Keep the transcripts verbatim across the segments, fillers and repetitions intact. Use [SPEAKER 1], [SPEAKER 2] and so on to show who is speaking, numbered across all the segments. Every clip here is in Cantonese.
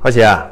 [SPEAKER 1] 開始啊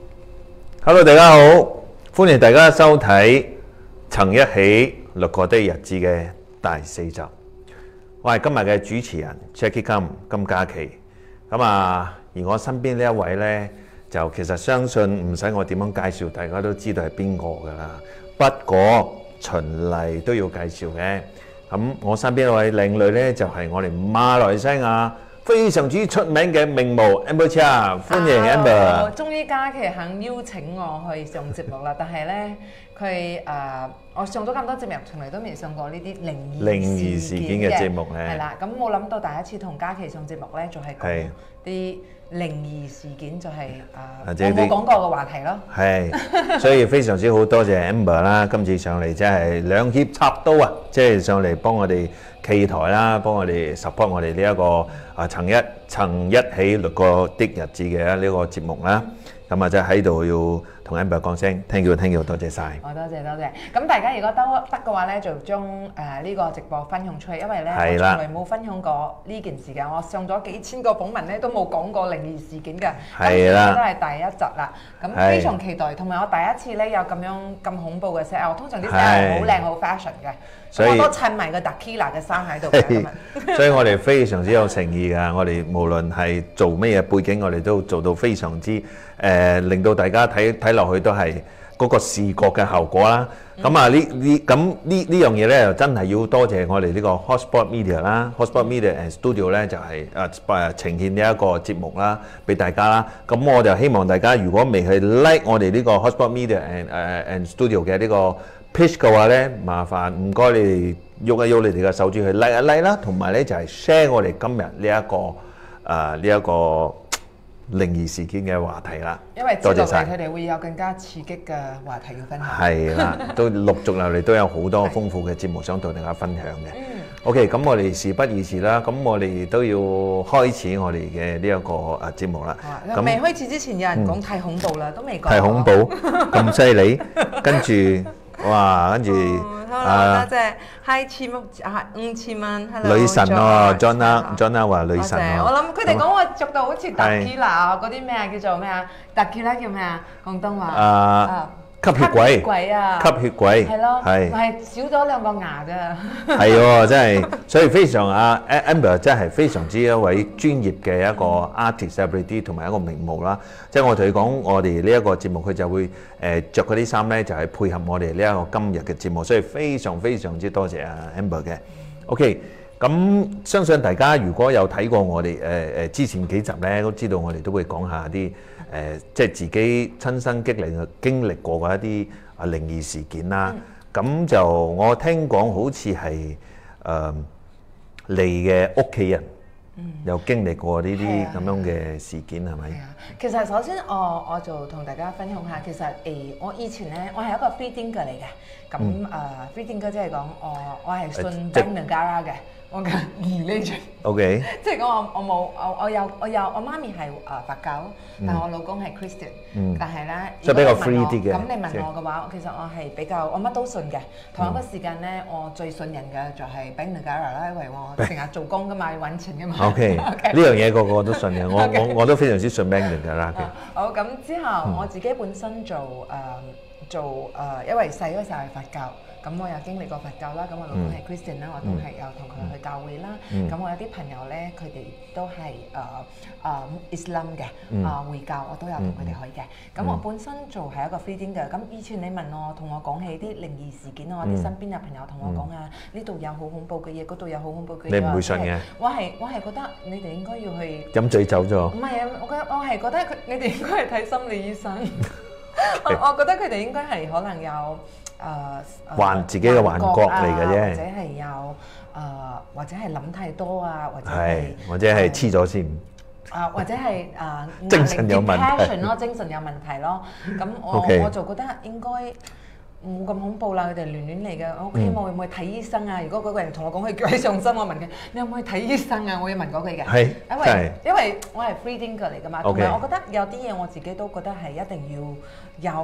[SPEAKER 1] ！Hello， 大家好，歡迎大家收睇《曾一起掠過的日子》嘅第四集。我係今日嘅主持人 Jacky Kam 金嘉琪。咁啊，而我身邊呢一位呢，就其實相信唔使我點樣介紹，大家都知道係邊個㗎啦。不過循例都要介紹嘅。咁我身邊嗰位靚女呢，就係、是、我哋馬來西亞非常之出名嘅名模 Chia， 歡迎 Amber。
[SPEAKER 2] 終於嘉琪肯邀請我去上節目啦，但係咧佢誒，我上咗咁多節目，從嚟都未上過呢啲靈異
[SPEAKER 1] 靈異事件嘅節目咧。
[SPEAKER 2] 係啦，咁冇諗到第一次同嘉琪上節目咧，就係講啲靈異事件，就係誒我冇講過嘅話題咯。係，所以非常之好多謝 Amber 啦，今次上嚟真係兩肋插刀啊！即係上嚟幫我哋企台啦，幫我哋 support 我哋呢一個啊曾一曾一起掠過的日子嘅呢個節目啦。咁啊，即係喺度要同 Amber 講聲 thank you thank you， 多謝晒。我多謝多謝。咁大家如果得得嘅話咧，就將誒呢個直播分享出去，因為咧我從來冇分享過呢件事嘅。我上咗幾千個訪問咧，都冇講過靈異事件嘅。係啦，都係第一集啦。咁非常期待，同埋我第一次咧有咁樣咁恐怖嘅 set，我通常啲 set 係好靚好 fashion 嘅。所以我都襯埋個 Tequila 嘅衫喺度嘅。所以我哋非常之有誠意㗎。我哋無論係做咩嘢背景，我哋都做到非常之誒、呃，令到大家睇睇落去都係嗰個視覺嘅效果啦。咁、嗯、啊，呢呢咁呢呢樣嘢咧，就真係要多謝我哋呢個 Hotspot Media 啦 ，Hotspot Media and Studio 咧就係誒誒呈現呢一個節目啦，俾大家啦。咁我就希望大家如果未去 like 我哋呢個 Hotspot Media and 誒、uh, and Studio 嘅呢個 page 嘅話咧，麻煩唔該你哋喐一喐你哋嘅手指去 like 一 like 啦，同埋咧就係 share 我哋今日呢一個誒呢一個靈異事件嘅話題啦。因為多謝晒佢哋會有更加刺激嘅話題要分享。係啦，都陸續落嚟都有好多豐富嘅節目想同大家分享嘅。嗯。OK， 咁我哋事不宜遲啦，咁我哋都要開始我哋嘅呢一個誒節目啦。咁未開始之前，有人講太恐怖啦，都未講。太恐怖，咁犀利，跟住。哇！跟住啊，多謝 Hi 千蚊啊，五千蚊。女神喎 ，Jonna Jonna 話女神喎。我諗佢哋講我着到好似 Tequila 嗰啲咩啊，叫做咩啊 ？Tequila 叫咩啊？廣東話啊。吸血鬼，鬼啊！吸血鬼係咯，係係少咗兩個牙㗎。係喎，真係，所以非常啊 ，Amber 真係非常之一位專業嘅一個 artist celebrity 同埋一個名模啦。即係我同佢講，我哋呢一個節目佢就會誒著嗰啲衫咧，就係配合我哋呢一個今日嘅節目，所以非常非常之多謝啊 Amber 嘅。OK， 咁相信大家如果有睇過我哋誒誒之前幾集咧，都知道我哋都會講下啲。誒、呃，即係自己親身經歷經歷過嘅一啲啊靈異事件啦。咁、嗯、就我聽講好似係誒你嘅屋企人、嗯、有經歷過呢啲咁樣嘅事件係咪？係啊，其實首先我我就同大家分享下，其實誒、呃、我以前咧，我係一個 free thinker 嚟嘅。咁誒、嗯呃、free thinker 即係講我我係信 Bangala 嘅。我嘅 religion，OK， 即係講我我冇我我有我有我媽咪係誒佛教，但係我老公係 Christian，但係咧，即係比較 free 啲嘅。咁你問我嘅話，其實我係比較我乜都信嘅。同一個時間咧，我最信任嘅就係 Bangala 啦，因為我成日做工㗎嘛，要揾錢㗎嘛。OK，呢樣嘢個個都信嘅，我我我都非常之信 Bangala 嘅。好，咁之後我自己本身做誒做誒，因為細嗰時候係佛教。咁我有經歷過佛教啦，咁我老公係 Christian 啦，我都係有同佢去教會啦。咁、嗯、我有啲朋友咧，佢哋都係誒誒 Islam 嘅，啊、呃、回教我都有同佢哋去嘅。咁、嗯、我本身做係一個 free thinker 嘅。咁以前你問我，同我講起啲靈異事件，我啲身邊有朋友同我講啊，呢度有好恐怖嘅嘢，嗰度有好恐怖嘅嘢。你唔會信嘅？我係我係覺得你哋應該要去飲醉酒咗。唔係啊，我覺得我係覺得佢你哋應該係睇心理醫生。我我覺得佢哋應該係可能有。誒幻自己嘅幻覺嚟嘅啫，或者係有誒，或者係諗太多啊，或者係或者係黐咗線，啊或者係誒精神有問題咯，精神有問題咯。咁我我就覺得應該冇咁恐怖啦，佢哋亂亂嚟嘅。我希望會唔會睇醫生啊？如果嗰個人同我講佢叫佢上身，我問佢你有冇去睇醫生啊？我要問過佢嘅，係因為因為我係 free thinker 嚟㗎嘛，同埋我覺得有啲嘢我自己都覺得係一定要有。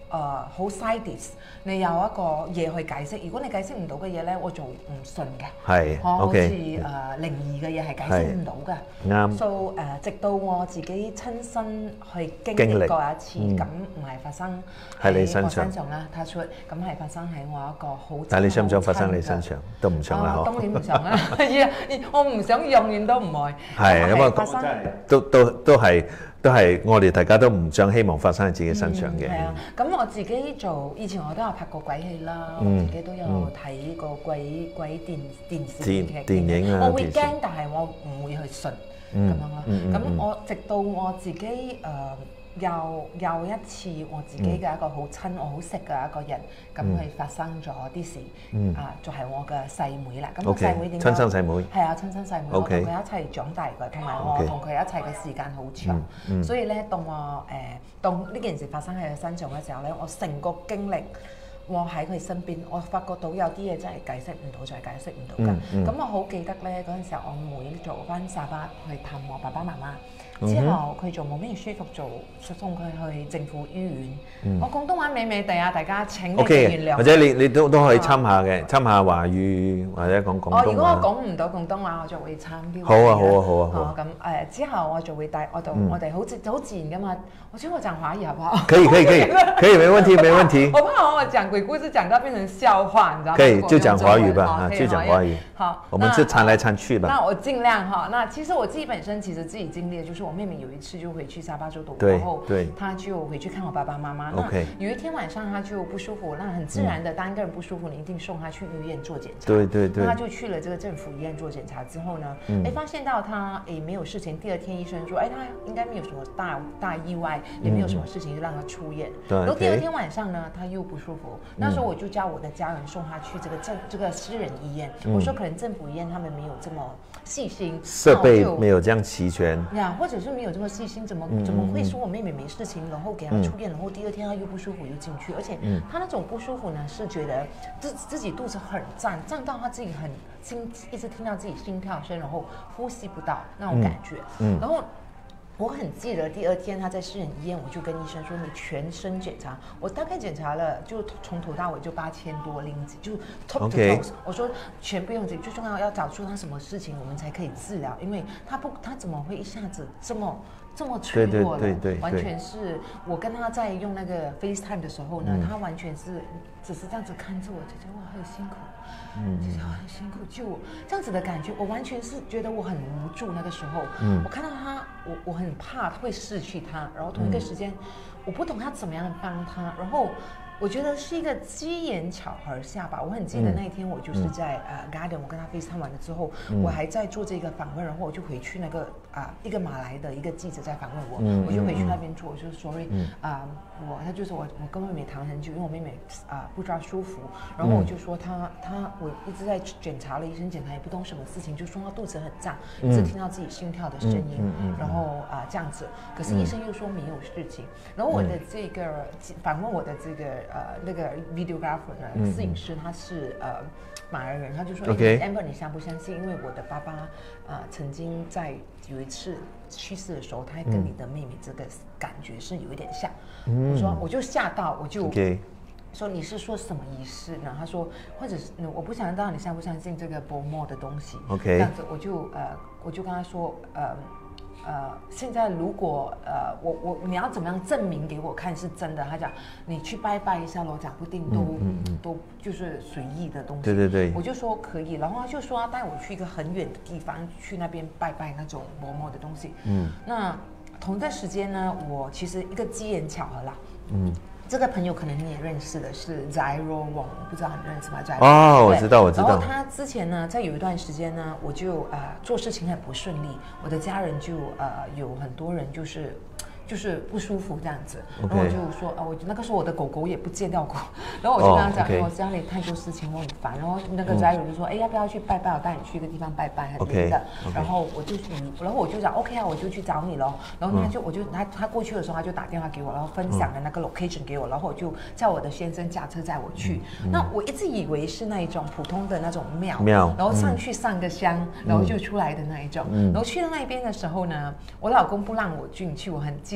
[SPEAKER 2] 誒好 science， 你有一個嘢去解釋。如果你解釋唔到嘅嘢咧，我就唔信嘅。
[SPEAKER 1] 係，
[SPEAKER 2] 我好似
[SPEAKER 1] OK
[SPEAKER 2] 誒靈異嘅嘢係解釋唔到嘅。
[SPEAKER 1] 啱。
[SPEAKER 2] So 誒，直到我自己親身去經歷過一次，咁唔係發生喺我身上啦。他出咁係發生喺我一個好。但係你想唔想發生你身上？都唔想啦，嗬。當然唔想啦，我唔想永遠都唔會。係咁啊，發生
[SPEAKER 1] 都都都係。都係我哋大家都唔想希望發生喺自己身上嘅。係、
[SPEAKER 2] 嗯、啊，咁我自己做以前我都有拍過鬼戲啦，嗯、我自己都有睇過鬼、嗯、鬼電電視劇電影啊。我會驚，但係我唔會去信咁、嗯、樣咯。咁、嗯、我直到我自己誒。呃又又一次我自己嘅一個好親、嗯、我好識嘅一個人，咁佢、嗯、發生咗啲事，嗯、啊，就係、是、我嘅細妹啦。咁我細妹點解？親生細妹。係啊，親生細妹。Okay. 我同佢一齊長大嘅，同埋我同佢一齊嘅時間好長。Okay. 嗯嗯、所以咧，當我誒、呃、當呢件事發生喺佢身上嘅時候咧，我成個經歷，我喺佢身邊，我發覺到有啲嘢真係解釋唔到，就係解釋唔到㗎。咁、嗯嗯、我好記得咧，嗰陣時候我妹做翻沙巴去探我爸爸媽媽。之後佢就冇咩舒服做，送佢去政府醫院。嗯、我廣東話美美地啊，大家請你原諒。或者你你都都可以參下嘅，參下華語或者講廣東話。哦，如果我講唔到廣東話，我就會參啲。好啊好啊好啊好啊。咁誒、呃、之後我就會帶我就、嗯、我哋好自好自然噶嘛。我覺得我講華語好不好？可以可以可以可以，沒問題沒問題。我怕我講鬼故事講到變成笑話，你知道嗎？可以就講華語吧，啊就講華語。好，我們就參來參去吧。那我盡量哈。那其實我自己本身其實自己經歷的就是我妹妹有一次就回去沙巴州讀，然後她就回去看我爸爸媽媽。那有一天晚上她就不舒服，那很自然的，當一個人不舒服，你一定送她去醫院做檢查。對對對。那她就去了這個政府醫院做檢查之後呢，哎發現到她哎沒有事情。第二天醫生說，哎她應該沒有什麼大大意外，也沒有什麼事情，就讓她出院。然後第二天晚上呢，她又不舒服。那時候我就叫我的家人送她去這個政這個私人醫院。我說可能政府醫院他們沒有這麼細心，設備沒有這樣齊全呀，或者是沒有這麼細心，怎麼怎麼會說我妹妹沒事情，然後給她出院，然後第二天她又不舒服又進去，而且她那種不舒服呢，是覺得自自己肚子很脹，脹到她自己很心，一直聽到自己心跳聲，然後呼吸不到那種感覺，然後。我很記得第二天他在私人醫院，我就跟醫生說：“你全身檢查。”我大概檢查了，就從頭到尾就八千多令吉，就 top to toes。我說全不用緊，最重要要找出他什麼事情，我們才可以治療。因為他不，他怎麼會一下子這麼這麼脆弱了？對對對對對，完全是我跟他在用那個 FaceTime 的時候呢，嗯、他完全是只是這樣子看着我，就覺得哇很辛苦。嗯，就是很辛苦，就這樣子的感覺，我完全是覺得我很無助。那個時候，嗯，我看到他，我我很怕會失去他，然後同一個時間，嗯、我不懂他怎麼樣幫他，然後我覺得是一個機緣巧合下吧。我很記得那一天，我就是在呃 Garden，我跟他 FaceTime 完了之後，嗯、我還在做這個訪問，然後我就回去那個啊、呃、一個馬來的一個記者在訪問我，嗯、我就回去那邊做，我就 sorry 啊、嗯呃，我他就是我我跟妹妹談很久，因為我妹妹啊、呃、不知道舒服，然後我就說他他我一直在檢查了，醫生檢查也不懂什麼事情，就說他肚子很脹，一直聽到自己心跳的聲音，嗯嗯嗯、然後啊、呃、這樣子，可是醫生又說沒有事情，然後我的這個訪問我的這個呃那個 videographer 呢，嗯、攝影師他是呃馬來人，他就說 Okay. Amber 你相不相信？因為我的爸爸呃曾經在有一次去世的時候，他還跟你的妹妹這個感覺是有一點像。嗯、我說我就嚇到，我就 Okay. 說你是說什麼儀式呢？他說或者是我不想知道你相不相信這個 Bomo 的東西。Okay. 這樣子我就呃我就跟他說呃。呃，現在如果呃，我我你要怎麼樣證明給我看是真的？他講你去拜拜一下咯，講不定都、嗯嗯嗯、都就是隨意的東西。對對對，我就說可以，然後他就說要帶我去一個很遠的地方，去那邊拜拜那種某某的東西。嗯，那同一個時間呢，我其實一個機緣巧合啦。嗯。這個朋友可能你也認識的是 Zairo Wong， 不知道你認識嗎 ？Zairo
[SPEAKER 1] 哦，我知道，我知道。
[SPEAKER 2] 然後他之前呢，在有一段時間呢，我就呃做事情很不順利，我的家人就呃有很多人就是就是不舒服這樣子， Okay. 然後我就說啊，我那個時候我的狗狗也不見掉過，然後我就跟他講，我、oh, okay. 家裡太多事情，我很煩。然後那個 Zairo 就說，哎、嗯，要不要去拜拜？我帶你去一個地方拜拜，很遠的。Okay. Okay. 然後我就然後我就講 OK 啊，我就去找你咯。然後他就，嗯、我就他他過去的時候，他就打電話給我，然後分享了那個 location 給我，然後我就叫我的先生駕車載我去。嗯、那我一直以為是那一種普通的那種廟，廟然後上去上個香，嗯、然後就出來的那一種。嗯、然後去到那邊的時候呢，我老公不讓我進去，我很記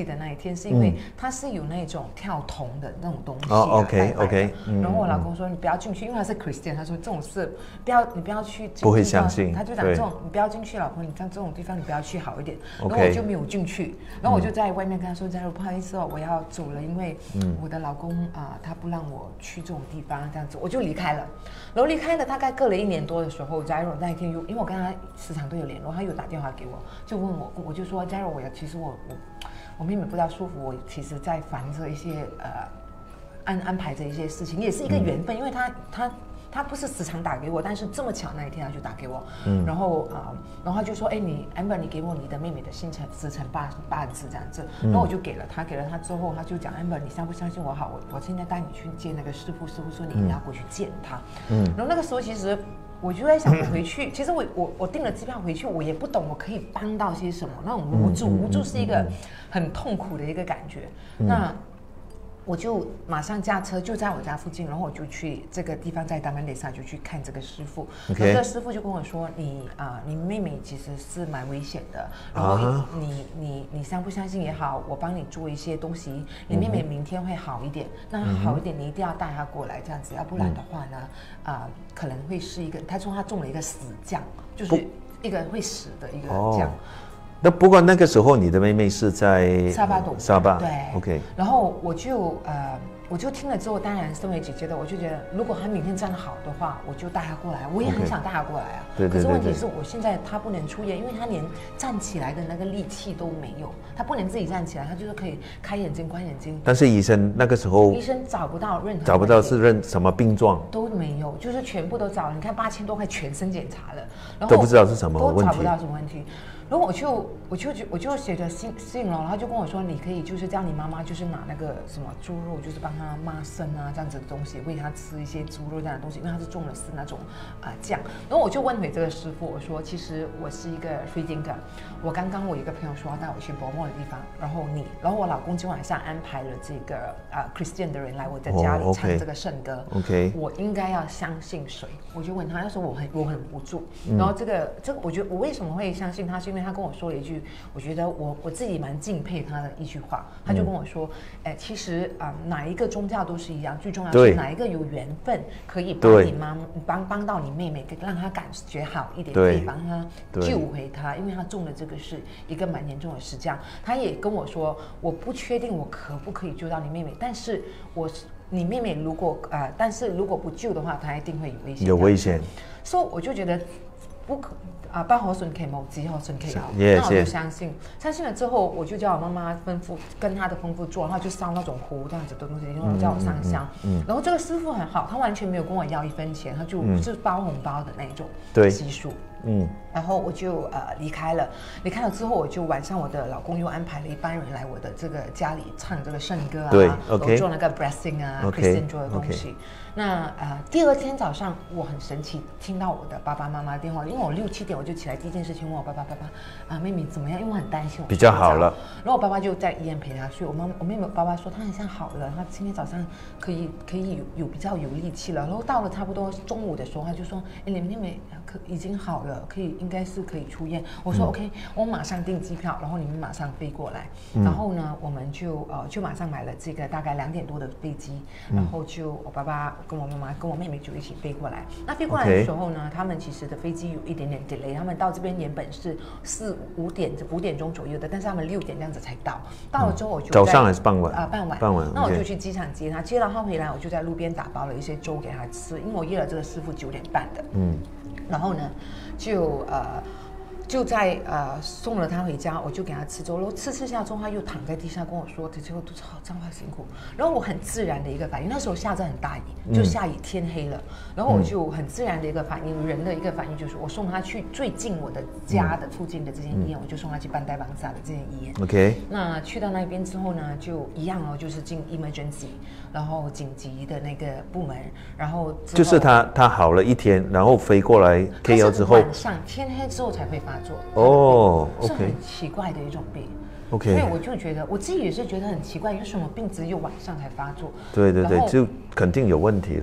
[SPEAKER 2] 记得那一天，是因为它是有那种跳铜的那种东西。
[SPEAKER 1] 哦 ，OK OK。
[SPEAKER 2] 然后我老公说你不要进去，因为他是 Christian， 他说这种事不要你不要去。
[SPEAKER 1] 不会相信。
[SPEAKER 2] 他就讲这种你不要进去，老婆，你像这种地方你不要去好一点。然后我就没有进去，然后我就在外面跟他说：“假如不好意思哦，我要走了，因为我的老公啊、呃，他不让我去这种地方，这样子我就离开了。然后离开了，大概隔了一年多的时候，假如那一天又因为我跟他时常都有联络，他又打电话给我，就问我，我就说：假如我要，其实我我我妹妹不知道舒服，我其实在烦着一些呃安安排着一些事情，也是一个缘分，嗯、因为他他。”他不是时常打给我，但是这么巧那一天他就打给我，嗯，然后啊、呃，然后他就说，哎，你 Amber， 你给我你的妹妹的生辰时辰八八字这样子，嗯、然后我就给了他，给了他之后，他就讲 Amber， 你相不相信我好？我我现在带你去见那个师傅，师傅说你一定要过去见他，嗯，然后那个时候其实我就在想，我回去，其实我我我订了机票回去，我也不懂我可以帮到些什么，那种无助，无助是一个很痛苦的一个感觉，嗯、那。我就马上驾车，就在我家附近，然后我就去这个地方，在大马雷萨就去看这个师傅。Okay. 这个师傅就跟我说：“你啊、呃，你妹妹其实是蛮危险的，然后你、uh-huh. 你你你相不相信也好，我帮你做一些东西，你妹妹明天会好一点。Uh-huh. 那好一点，你一定要带她过来，这样子，要不然的话呢，啊、呃，可能会是一个，他说他中了一个死将，就是一个会死的一个将。”
[SPEAKER 1] 那不过那个时候你的妹妹是在
[SPEAKER 2] 沙巴岛，
[SPEAKER 1] 沙巴
[SPEAKER 2] 对
[SPEAKER 1] ，OK。
[SPEAKER 2] 然后我就呃，我就听了之后，当然身为姐姐的，我就觉得如果她明天站得好的话，我就带她过来。我也很想带她过来啊。
[SPEAKER 1] 对对对。
[SPEAKER 2] 可是问题是我现在她不能出院，因为她连站起来的那个力气都没有，她不能自己站起来，她就是可以开眼睛关眼睛。
[SPEAKER 1] 但是医生那个时候，
[SPEAKER 2] 医生找不到任何
[SPEAKER 1] 找不到是任什么病状
[SPEAKER 2] 都没有，就是全部都找了。你看八千多块全身检查了，然后
[SPEAKER 1] 都不知道是什么问题，
[SPEAKER 2] 都找不到什么问题。然后我就我就我就觉得信信了，然后就跟我说，你可以就是叫你妈妈就是拿那个什么猪肉，就是帮她妈生啊这样子的东西，喂她吃一些猪肉这样的东西，因为她是中了是那种啊、呃、酱。然后我就问回这个师傅，我说其实我是一个 free thinker， 我刚刚我一个朋友说要带我去伯莫的地方，然后你，然后我老公今晚上安排了这个啊、呃、Christian 的人来我的家里唱这个圣歌
[SPEAKER 1] ，OK，
[SPEAKER 2] 我应该要相信谁？我就问他，他说我很我很无助，嗯、然后这个这个我觉得我为什么会相信他，是因为他跟我说了一句，我觉得我我自己蛮敬佩他的一句话，他就跟我说，哎、嗯，其实啊、呃，哪一个宗教都是一样，最重要是哪一个有缘分可以帮你妈帮帮到你妹妹，让她感觉好一点，可以帮她救回她，因为她中的这个是一个蛮严重的实降。他也跟我说，我不确定我可不可以救到你妹妹，但是我你妹妹如果啊、呃，但是如果不救的话，她一定会有危险。
[SPEAKER 1] 有危险，
[SPEAKER 2] 所以、so, 我就觉得不可。啊，不可順其謀，只可順其有。那我就相信，相信了之後，我就叫我媽媽吩咐，跟她的吩咐做，然後就燒那種壺這樣子的東西，然後叫我上香。嗯嗯嗯、然後這個師傅很好，他完全沒有跟我要一分錢，他就、嗯、是包紅包的那種習俗。嗯，然後我就呃離開了，離開了之後，我就晚上我的老公又安排了一班人來我的這個家裡唱這個聖歌啊，
[SPEAKER 1] 對
[SPEAKER 2] ，OK， 做那個 blessing 啊 ，Christian 做的東西。Okay. 那呃第二天早上我很神奇，聽到我的爸爸媽媽電話，因為我六七點我就起來，第一件事情問我爸爸，爸爸啊妹妹怎麼樣？因為我很擔心我。
[SPEAKER 1] 比較好了。
[SPEAKER 2] 然後我爸爸就在醫院陪他睡，我媽我妹妹爸爸說他很像好了，他今天早上可以可以有有比較有力氣了。然後到了差不多中午的時候，他就說，哎你妹妹可已經好了，可以應該是可以出院。我說、嗯、OK， 我馬上訂機票，然後你們馬上飛過來。嗯、然後呢，我們就呃就馬上買了這個大概兩點多的飛機，嗯、然後就我爸爸跟我媽媽跟我妹妹就一起飛過來。那飛過來的時候呢， okay. 他們其實的飛機有一點點 delay， 他們到這邊原本是四五點五點鐘左右的，但是他們六點這樣子才到。到了之後我就
[SPEAKER 1] 早上還是傍晚？
[SPEAKER 2] 啊、呃，傍晚。
[SPEAKER 1] 傍晚。
[SPEAKER 2] 那我就去機場接他，接到他回來，我就在路邊打包了一些粥給他吃，因為我約了這個師傅九點半的。嗯。然後呢，就呃。就在呃送了他回家，我就給他吃粥，然後吃吃下之後，他又躺在地上跟我說：“這這個都好，這麼辛苦。”然後我很自然的一個反應，那時候下着很大雨，就下雨天黑了，嗯、然後我就很自然的一個反應，人的一個反應就是我送他去最近我的家的附近的這間醫院，嗯、我就送他去班代邦薩的這間醫院。OK。那去到那邊之後呢，就一樣哦，就是進 emergency， 然後緊急的那個部門，然後
[SPEAKER 1] 就是他他好了一天，然後飛過來 K L 之後，
[SPEAKER 2] 晚上天黑之後才會發。
[SPEAKER 1] 哦，
[SPEAKER 2] oh, 是很奇怪的一種病
[SPEAKER 1] ，OK，
[SPEAKER 2] 所以我就覺得我自己也是覺得很奇怪，有什麼病只有晚上才發作？
[SPEAKER 1] 對對對，就肯定有問題了。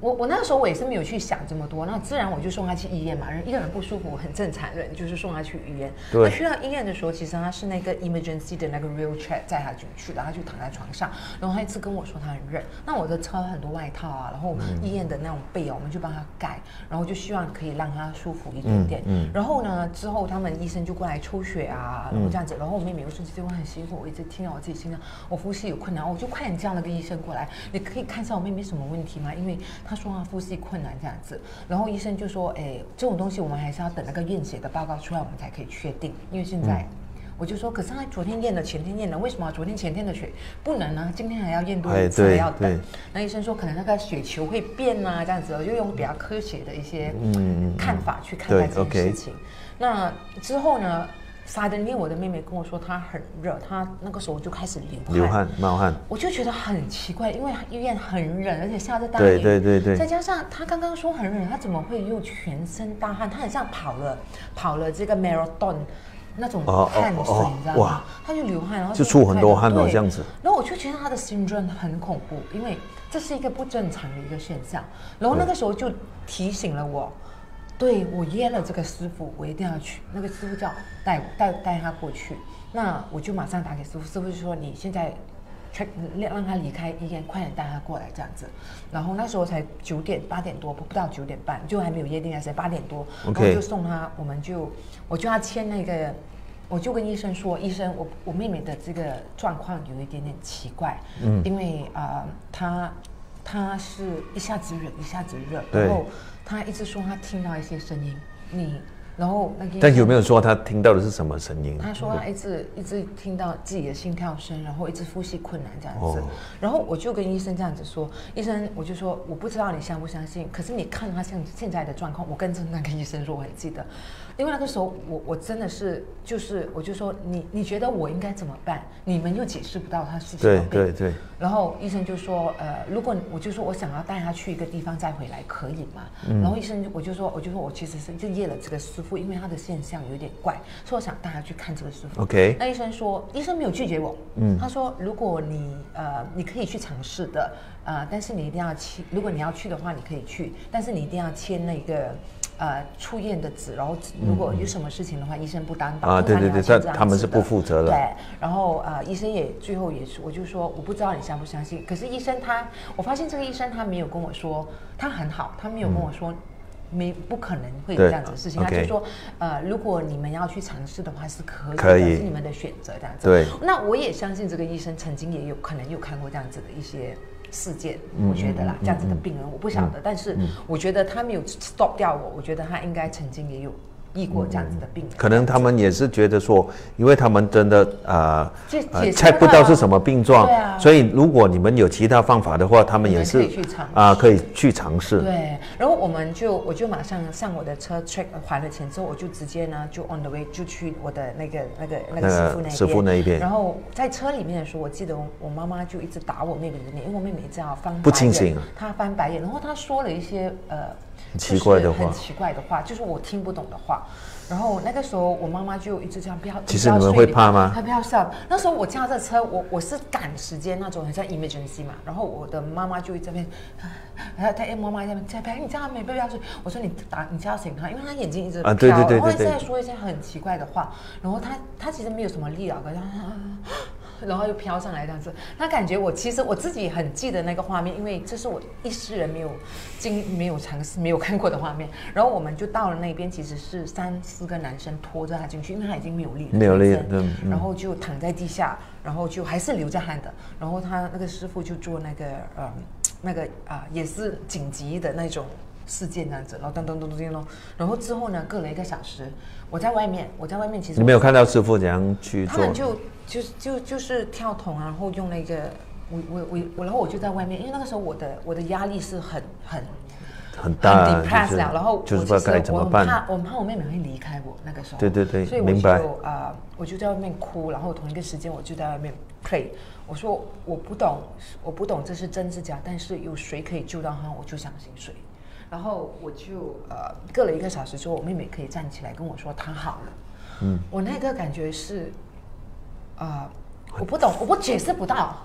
[SPEAKER 2] 我我那个时候我也是没有去想这么多，那自然我就送他去医院嘛。一个人不舒服很正常的，就是送他去医院。那去到医院的时候，其实他是那个 emergency 的那个 wheelchair 载他进去，然后他就躺在床上，然后他一直跟我说他很热。那我的车很多外套啊，然后医院的那种被啊，我们就帮他盖，然后就希望可以让他舒服一点点。嗯嗯、然后呢，之后他们医生就过来抽血啊，然后这样子。然后我妹妹又说这我很辛苦，我一直听到我自己心脏，我呼吸有困难，我就快点叫那个医生过来，你可以看一下我妹妹什么问题吗？因为她说她呼吸困难这样子。然后医生就说，哎，这种东西我们还是要等那个验血的报告出来，我们才可以确定。因为现在、嗯、我就说，可是他昨天验的，前天验的，为什么昨天前天的血不能呢？今天还要验多一次，还要等。那医生说，可能那个血球会变啊，这样子，我就用比较科学的一些看法去看待这件事情。那之后呢？suddenly 我的妹妹跟我说她很热，她那个时候就开始流汗，
[SPEAKER 1] 流汗冒汗，
[SPEAKER 2] 我就觉得很奇怪，因为医院很冷，而且下着大雨，
[SPEAKER 1] 对对对对，
[SPEAKER 2] 再加上她刚刚说很冷，她怎么会又全身大汗？她很像跑了跑了这个 marathon 那种汗水，哦哦、你知道吗？她就流汗，然后 就,
[SPEAKER 1] 就出很多汗哦，这样子。
[SPEAKER 2] 然后我就觉得她的 syndrome 很恐怖，因为这是一个不正常的一个现象。然后那个时候就提醒了我。对，我约了这个师傅，我一定要去。那个师傅叫带带带他过去，那我就马上打给师傅，师傅就说你现在 check 让他离开医院，快点带他过来这样子。然后那时候才九点八点多，不到九点半，就还没有约定的时间，八点多，
[SPEAKER 1] okay.
[SPEAKER 2] 然后就送他，我们就我就要签那个，我就跟医生说，医生，我我妹妹的这个状况有一点点奇怪，嗯，因为啊、呃，她她是一下子冷一下子热，然后。他一直说他听到一些声音，你，然后那个，
[SPEAKER 1] 但有没有说他听到的是什么声音？
[SPEAKER 2] 他说他一直一直听到自己的心跳声，然后一直呼吸困难这样子。哦、然后我就跟医生这样子说，医生，我就说我不知道你相不相信，可是你看他现现在的状况，我跟着那个医生说，我很记得，因为那个时候我我真的是就是我就说你你觉得我应该怎么办？你们又解释不到他是什么病，
[SPEAKER 1] 对对对。
[SPEAKER 2] 然后医生就说，呃，如果我就说我想要带他去一个地方再回来，可以吗？嗯、然后医生我就说我就说我其实是就约了这个师傅，因为他的现象有点怪，所以我想带他去看这个师傅。
[SPEAKER 1] OK。
[SPEAKER 2] 那医生说，医生没有拒绝我，嗯，他说如果你呃你可以去尝试的，呃，但是你一定要去，如果你要去的话，你可以去，但是你一定要签那个。呃，出院的纸，然后如果有什么事情的话，嗯、医生不担保。
[SPEAKER 1] 啊，对对对，他他们是不负责的。
[SPEAKER 2] 对，然后呃，医生也最后也是，我就说我不知道你相不相信，可是医生他，我发现这个医生他没有跟我说，他很好，他没有跟我说。嗯没不可能会有这样子的事情，他就说，呃，如果你们要去尝试的话是可以的，可以是你们的选择这样子。
[SPEAKER 1] 对，
[SPEAKER 2] 那我也相信这个医生曾经也有可能有看过这样子的一些事件，嗯、我觉得啦，嗯、这样子的病人、嗯、我不晓得，嗯、但是我觉得他没有 stop 掉我，我觉得他应该曾经也有。遇过这样子的病人，
[SPEAKER 1] 可能他们也是觉得说，因为他们真的呃呃猜不到是什么病状，啊、所以如果你们有其他方法的话，他们也是啊、呃、可以去尝试。
[SPEAKER 2] 对，然后我们就我就马上上我的车 check 还了钱之后，我就直接呢就 on the way 就去我的那个那个那个师傅那边，
[SPEAKER 1] 师傅那一边。
[SPEAKER 2] 然后在车里面的时候，我记得我我妈妈就一直打我妹妹的脸，因为我妹妹这样翻白眼，
[SPEAKER 1] 不清醒，
[SPEAKER 2] 她翻白眼，然后她说了一些呃。
[SPEAKER 1] 很奇怪的话，
[SPEAKER 2] 很奇怪的话，就是我听不懂的话。然后那个时候，我妈妈就一直这样不要。
[SPEAKER 1] 其实你们会怕吗？
[SPEAKER 2] 她不要笑。那时候我驾着车，我我是赶时间那种，很像 emergency 嘛。然后我的妈妈就在那边，然后她哎，妈妈在那边，哎，你叫她没不要睡。我说你打，你叫醒她，因为她眼睛一直飘，
[SPEAKER 1] 啊、对对对对对
[SPEAKER 2] 然后一直在说一些很奇怪的话。然后她她其实没有什么力啊，可是她。然后又飘上来这样子，那感觉我其实我自己很记得那个画面，因为这是我一世人没有经没有尝试没有看过的画面。然后我们就到了那边，其实是三四个男生拖着他进去，因为他已经没有力了，
[SPEAKER 1] 没有力了，
[SPEAKER 2] 嗯、然后就躺在地下，然后就还是流着汗的。然后他那个师傅就做那个呃那个啊、呃、也是紧急的那种事件这样子，然后噔噔噔噔噔，然后之后呢，隔了一个小时，我在外面，我在外面其实
[SPEAKER 1] 你没有看到师傅怎样去做，
[SPEAKER 2] 他们就就就就是跳桶啊，然后用那个我我我我，然后我就在外面，因为那个时候我的我的压力是很很
[SPEAKER 1] 很大，
[SPEAKER 2] 很 depressed 了，然后
[SPEAKER 1] 就是不知道该怎么办，
[SPEAKER 2] 我很怕我很怕我妹妹会离开我那个时候，
[SPEAKER 1] 对对对，
[SPEAKER 2] 所以我
[SPEAKER 1] 明白
[SPEAKER 2] 就啊、呃，我就在外面哭，然后同一个时间我就在外面 pray， 我说我不懂我不懂这是真是假，但是有谁可以救到他，我就相信谁。然后我就呃，隔了一个小时之后，我妹妹可以站起来跟我说她好了。嗯，我那个感觉是，啊、呃，我不懂，我不解释不到，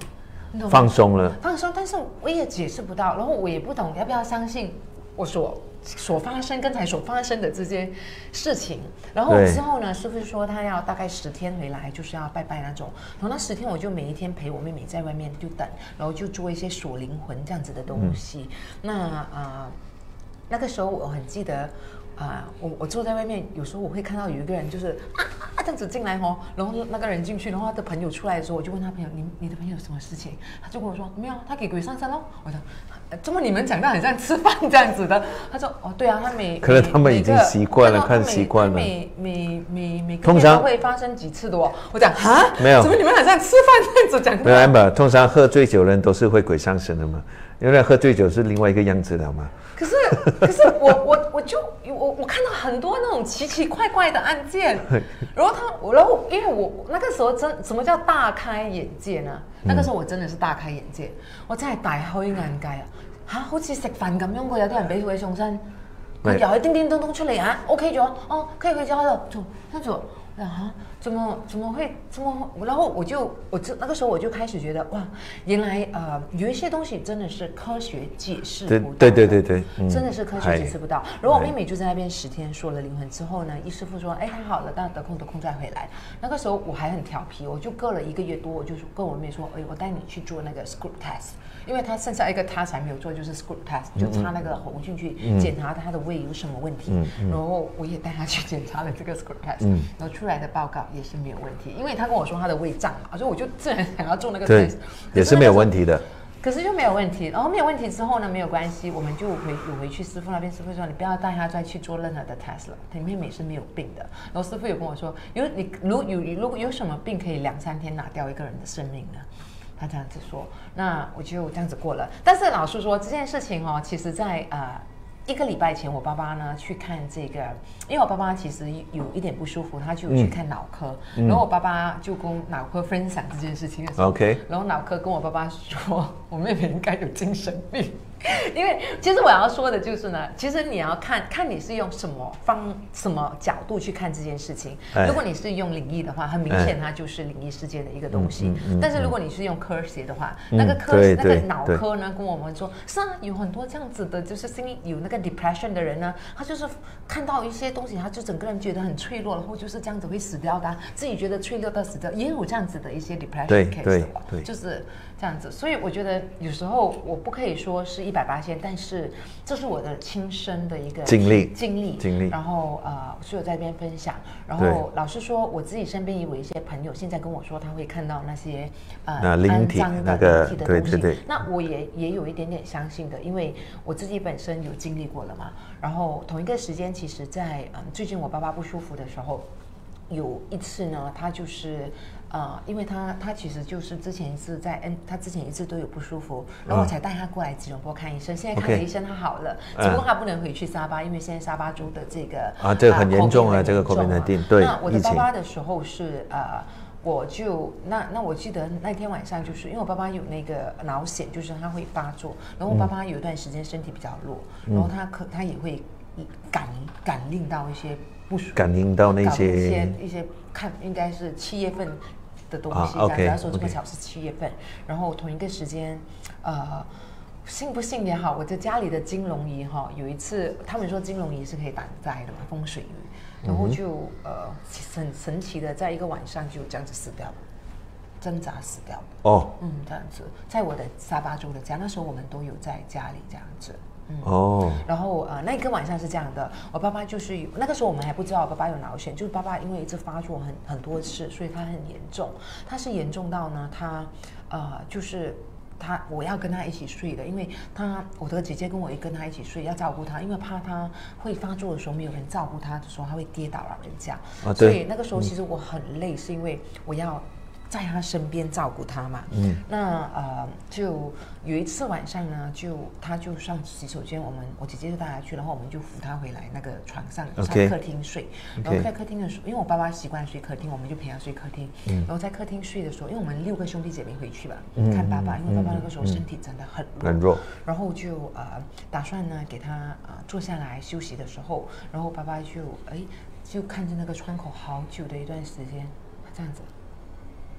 [SPEAKER 1] 放松了，
[SPEAKER 2] 放松，但是我也解释不到，然后我也不懂要不要相信我所所发生刚才所发生的这些事情。然后之后呢，师父说他要大概十天回来，就是要拜拜那种。然后那十天我就每一天陪我妹妹在外面就等，然后就做一些锁灵魂这样子的东西。嗯、那啊、呃，那个时候我很记得。啊、呃，我我坐在外面，有时候我会看到有一个人就是啊啊这样子进来哦，然后那个人进去，然后他的朋友出来的时候，我就问他朋友，你你的朋友有什么事情？他就跟我说没有，他给鬼上身咯。我说，怎么你们讲到很像吃饭这样子的？他说哦对啊，他每
[SPEAKER 1] 可能他们已经习惯了，看习惯了。
[SPEAKER 2] 每每每每个月都会发生几次的哦。我讲哈，
[SPEAKER 1] 没有，
[SPEAKER 2] 怎么你们好像吃饭这样子讲？
[SPEAKER 1] 没有 ，Amber， 通常喝醉酒的人都是会鬼上身的嘛，因为喝醉酒是另外一个样子的嘛。
[SPEAKER 2] 可是，可是我我我就我我看到很多那种奇奇怪怪的案件，然后他，然后因为我那个時候真什麼叫大開眼界呢？那個時候我真的是大開眼界，我真係大開眼界啊！嚇，好似食飯咁樣嘅，有啲人俾佢送身，佢又係叮叮咚咚出嚟啊 ，OK 咗，哦，可以回家了，走，那走。啊，怎么怎么会怎么？然后我就我就那个时候我就开始觉得哇，原来呃有一些东西真的是科学解释不到，
[SPEAKER 1] 对对对对，
[SPEAKER 2] 嗯、真的是科学解释不到。然后我妹妹就在那边十天说了灵魂之后呢，易师傅说，哎，还好了，但得空得空再回来。那个时候我还很调皮，我就隔了一个月多，我就跟我妹妹说，哎，我带你去做那个 scoop test。因为他剩下一个他还没有做，就是 scoop test， 就插那个喉进去、嗯、检查他的胃有什么问题、嗯嗯，然后我也带他去检查了这个 scoop test，、嗯、然后出来的报告也是没有问题，因为他跟我说他的胃胀嘛，所以我就自然想要做那个 test，
[SPEAKER 1] 也是没有问题的。
[SPEAKER 2] 可是就没有问题，然后没有问题之后呢，没有关系，我们就回我回去师傅那边，师傅说你不要带他再去做任何的 test 了，他妹妹是没有病的。然后师傅有跟我说，有你如有如果有什么病可以两三天拿掉一个人的生命呢？他这样子说，那我就这样子过了。但是老实说，这件事情哦，其实在呃一个礼拜前，我爸爸呢去看这个，因为我爸爸其实有一点不舒服，他就去看脑科，嗯、然后我爸爸就跟脑科分享这件事情的时候，
[SPEAKER 1] OK，
[SPEAKER 2] 然后脑科跟我爸爸说，我妹妹应该有精神病。因为其实我要说的就是呢，其实你要看看你是用什么方什么角度去看这件事情。如果你是用灵异的话，很明显它就是灵异世界的一个东西。但是如果你是用科学的话，那个科那个脑科呢跟我们说，是啊，有很多这样子的，就是心里有那个 depression 的人呢，他就是看到一些东西，他就整个人觉得很脆弱，然后就是这样子会死掉的、啊，自己觉得脆弱到死掉，也有这样子的一些 depression case 的，就是这样子。所以我觉得有时候我不可以说是一百八千，但是这是我的亲身的一个
[SPEAKER 1] 经历
[SPEAKER 2] 经历
[SPEAKER 1] 经历。
[SPEAKER 2] 然后呃，所以我在这边分享。然后老实说，我自己身边也有一些朋友，现在跟我说他会看到那些呃
[SPEAKER 1] 灵体那个
[SPEAKER 2] 灵体的东西。对对对。那我也也有一点点相信的，因为我自己本身有经历过了嘛。然后同一个时间，其实在嗯最近我爸爸不舒服的时候，有一次呢，他就是。呃，因为他他其实就是之前一次在 N， 他之前一直都有不舒服，然后我才带他过来吉隆坡看医生。现在看了医生，他好了， okay. 只不过他不能回去沙巴，因为现在沙巴州的这个
[SPEAKER 1] 啊，这个很严重啊，这个 COVID 十九。对，
[SPEAKER 2] 那我的爸爸的时候是呃，我就那那我记得那天晚上就是因为我爸爸有那个脑癣，就是他会发作，然后我爸爸有一段时间身体比较弱，嗯、然后他可他也会感感应到一些不舒服，
[SPEAKER 1] 感应到那些
[SPEAKER 2] 一些一些看应该是七月份。的东西，大家说这么巧是七月份， okay. 然后同一个时间，呃，信不信也好，我在家里的金龙仪哈，有一次他们说金龙仪是可以挡灾的嘛，风水鱼，然后就、嗯、呃很神奇的，在一个晚上就这样子死掉了，挣扎死掉了。
[SPEAKER 1] 哦，
[SPEAKER 2] 嗯，这样子，在我的沙巴州的家，那时候我们都有在家里这样子。嗯、
[SPEAKER 1] 哦，
[SPEAKER 2] 然后呃，那个晚上是这样的，我爸爸就是有那个时候我们还不知道我爸爸有脑癣，就是爸爸因为一直发作很很多次，所以他很严重，他是严重到呢，他呃就是他我要跟他一起睡的，因为他我的姐姐跟我也跟他一起睡，要照顾他，因为怕他会发作的时候没有人照顾他的时候，他会跌倒老人家，啊、所以那个时候其实我很累，嗯、是因为我要。在他身边照顾他嘛，嗯，那呃，就有一次晚上呢，就他就上洗手间，我们我姐姐就带他去，然后我们就扶他回来那个床上，在客厅睡。Okay. 然后在客厅的时候，因为我爸爸习惯睡客厅，我们就陪他睡客厅。嗯，然后在客厅睡的时候，因为我们六个兄弟姐妹回去吧，嗯、看爸爸，因为爸爸那个时候身体真的很弱，
[SPEAKER 1] 很弱。
[SPEAKER 2] 然后就呃打算呢给他呃坐下来休息的时候，然后爸爸就哎就看着那个窗口好久的一段时间，这样子。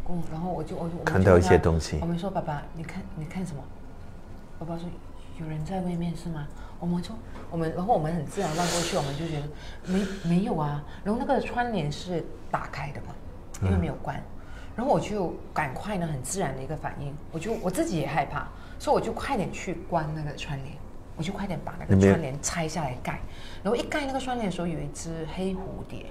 [SPEAKER 2] 公，然后我就我我
[SPEAKER 1] 看到一些东西。
[SPEAKER 2] 我们说爸爸，你看你看什么？爸爸说有人在外面是吗？我们说我们，然后我们很自然望过去，我们就觉得没没有啊。然后那个窗帘是打开的嘛，因为没有关。嗯、然后我就赶快呢，很自然的一个反应，我就我自己也害怕，所以我就快点去关那个窗帘，我就快点把那个窗帘拆下来盖。然后一盖那个窗帘的时候，有一只黑蝴蝶。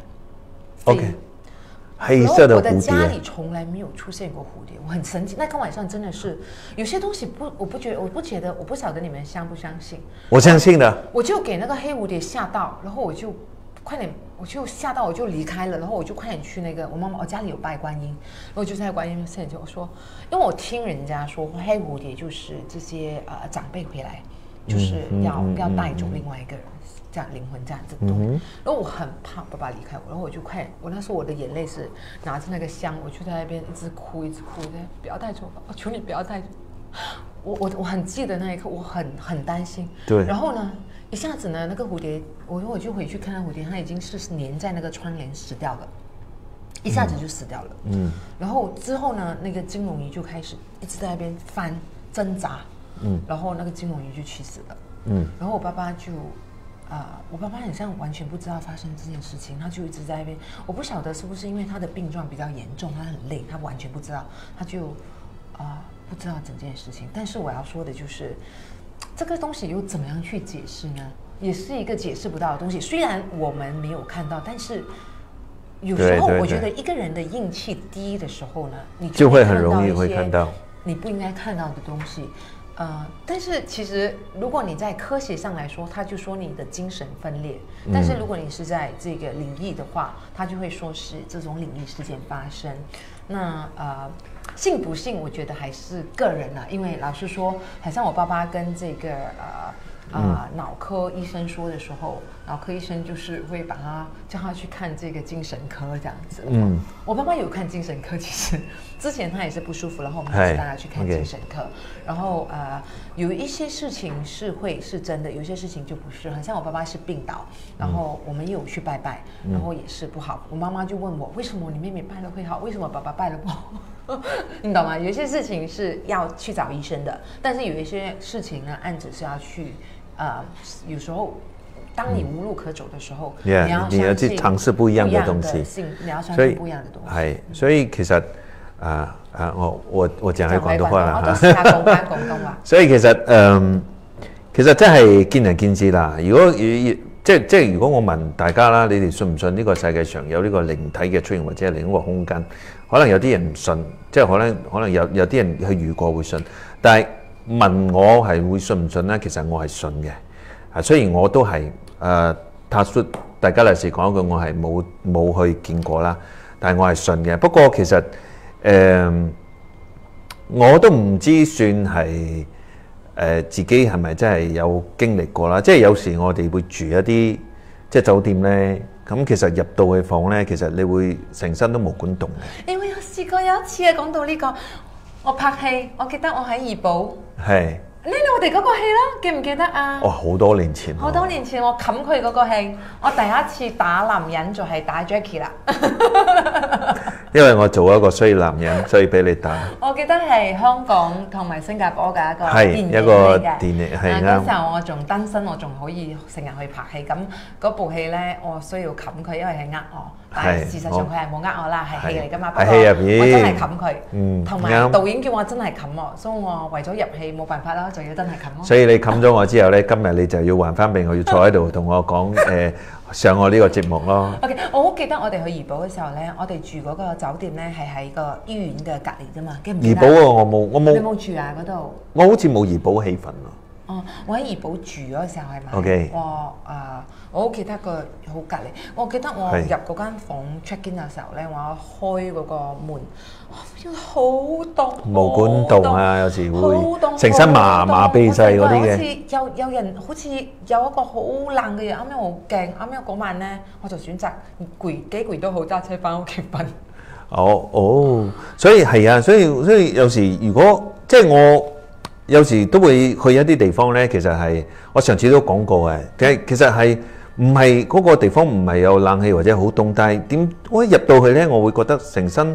[SPEAKER 1] OK。黑色的蝴蝶。我
[SPEAKER 2] 的家里从来没有出现过蝴蝶，我很神奇。那个晚上真的是有些东西不，我不觉得，我不觉得，我不晓得你们相不相信。
[SPEAKER 1] 我相信的。
[SPEAKER 2] 我就给那个黑蝴蝶吓到，然后我就快点，我就吓到，我就离开了，然后我就快点去那个我妈妈，我家里有拜观音，然后我就在观音前就说，因为我听人家说黑蝴蝶就是这些呃长辈回来，就是要、嗯嗯、要带走另外一个人。这样灵魂这样子动，嗯、然后我很怕爸爸离开我，然后我就快，我那时候我的眼泪是拿着那个香，我就在那边一直哭，一直哭，不要带走我，我求你不要带走我，我我很记得那一刻，我很很担心。
[SPEAKER 1] 对。
[SPEAKER 2] 然后呢，一下子呢，那个蝴蝶，我我就回去看那蝴蝶，它已经是粘在那个窗帘死掉了，一下子就死掉了。嗯。然后之后呢，那个金龙鱼就开始一直在那边翻挣扎，嗯，然后那个金龙鱼就去死了，嗯，然后我爸爸就。啊、呃，我爸爸很像完全不知道发生这件事情，他就一直在那边。我不晓得是不是因为他的病状比较严重，他很累，他完全不知道，他就啊、呃、不知道整件事情。但是我要说的就是，这个东西又怎么样去解释呢？也是一个解释不到的东西。虽然我们没有看到，但是有时候我觉得一个人的运气低的时候呢，你
[SPEAKER 1] 就会很容易会看到
[SPEAKER 2] 你不应该看到的东西。呃，但是其实如果你在科学上来说，他就说你的精神分裂；嗯、但是如果你是在这个领域的话，他就会说是这种领域事件发生。那呃，信不信，我觉得还是个人啦、啊。因为老实说，好像我爸爸跟这个呃啊、呃、脑科医生说的时候，脑科医生就是会把他叫他去看这个精神科这样子。嗯，我爸爸有看精神科，其实之前他也是不舒服，然后我们带他去看精神科。然后呃，有一些事情是会是真的，有些事情就不是。好像我爸爸是病倒，然后我们也有去拜拜，然后也是不好。我妈妈就问我，为什么你妹妹拜了会好，为什么爸爸拜了不好？你懂吗？有些事情是要去找医生的，但是有一些事情呢，案子是要去。呃，有时候，当你无路可走的时候，嗯、
[SPEAKER 1] yeah,
[SPEAKER 2] 你要
[SPEAKER 1] 你要去嘗試不一樣嘅東西，
[SPEAKER 2] 你要相信不一樣嘅東西。
[SPEAKER 1] 係，所以其實啊啊，我我我講喺廣東話啦
[SPEAKER 2] 嚇。我試下講翻廣東話。
[SPEAKER 1] 所以其實誒、嗯，其實真係見仁見智啦。如果即即係如果我問大家啦，你哋信唔信呢個世界上有呢個靈體嘅出現或者另一個空間？可能有啲人唔信，即係可能可能有有啲人去遇過會信，但係。問我係會信唔信咧？其實我係信嘅，啊雖然我都係誒，塔叔大家嚟時講一句，我係冇冇去見過啦，但係我係信嘅。不過其實誒、呃，我都唔知算係誒、呃、自己係咪真係有經歷過啦。即係有時我哋會住一啲即係酒店咧，咁其實入到去房咧，其實你會成身都毛管戙嘅。
[SPEAKER 2] 誒，我有試過有一次啊，講到呢、這個。我拍戲，我記得我喺怡保。係。呢我哋嗰個戲啦，記唔記得啊？
[SPEAKER 1] 哦，好多年前。
[SPEAKER 2] 好多年前我冚佢嗰個戲，我第一次打男人就係打 Jacky 啦。
[SPEAKER 1] 因為我做一個衰男人，所以俾你打。
[SPEAKER 2] 我記得係香港同埋新加坡嘅一個電影
[SPEAKER 1] 嚟嘅。係一個電影係啱。
[SPEAKER 2] 嗰時候我仲單身，我仲可以成日去拍戲。咁嗰部戲咧，我需要冚佢，因為係呃我。但係事實上佢係冇呃我啦，係戲嚟㗎嘛。
[SPEAKER 1] 係戲入面。
[SPEAKER 2] 我真係冚佢。嗯。同埋導演叫我真係冚我，所以我為咗入戲冇辦法啦，就要真係冚咯。
[SPEAKER 1] 所以你冚咗我之後咧，今日你就要還翻俾我，要坐喺度同我講誒。上我呢個節目咯。
[SPEAKER 2] OK， 我好記得我哋去怡保嘅時候咧，我哋住嗰個酒店咧係喺個醫院嘅隔離啫嘛，記唔記得？
[SPEAKER 1] 怡保啊，我冇，我冇。
[SPEAKER 2] 你冇住啊嗰度？
[SPEAKER 1] 我好似冇怡保氣氛啊。
[SPEAKER 2] 哦，我喺怡保住嗰個時候係咪
[SPEAKER 1] ？OK。
[SPEAKER 2] 我啊，我好記得個好隔離。我記得我入嗰間房 check in 嘅時候咧，我開嗰個門，好凍，
[SPEAKER 1] 毛管戙啊，有時會成身麻麻痹曬嗰啲嘅。
[SPEAKER 2] 好似有有人好似有一個好冷嘅嘢，啱啱好勁，啱啱嗰晚咧，我就選擇攰幾攰都好揸車翻屋企瞓。
[SPEAKER 1] 哦哦，所以係啊，所以所以有時如果即係我。有時都會去一啲地方咧，其實係我上次都講過嘅。其實其實係唔係嗰個地方唔係有冷氣或者好凍，但係點我一入到去咧，我會覺得成身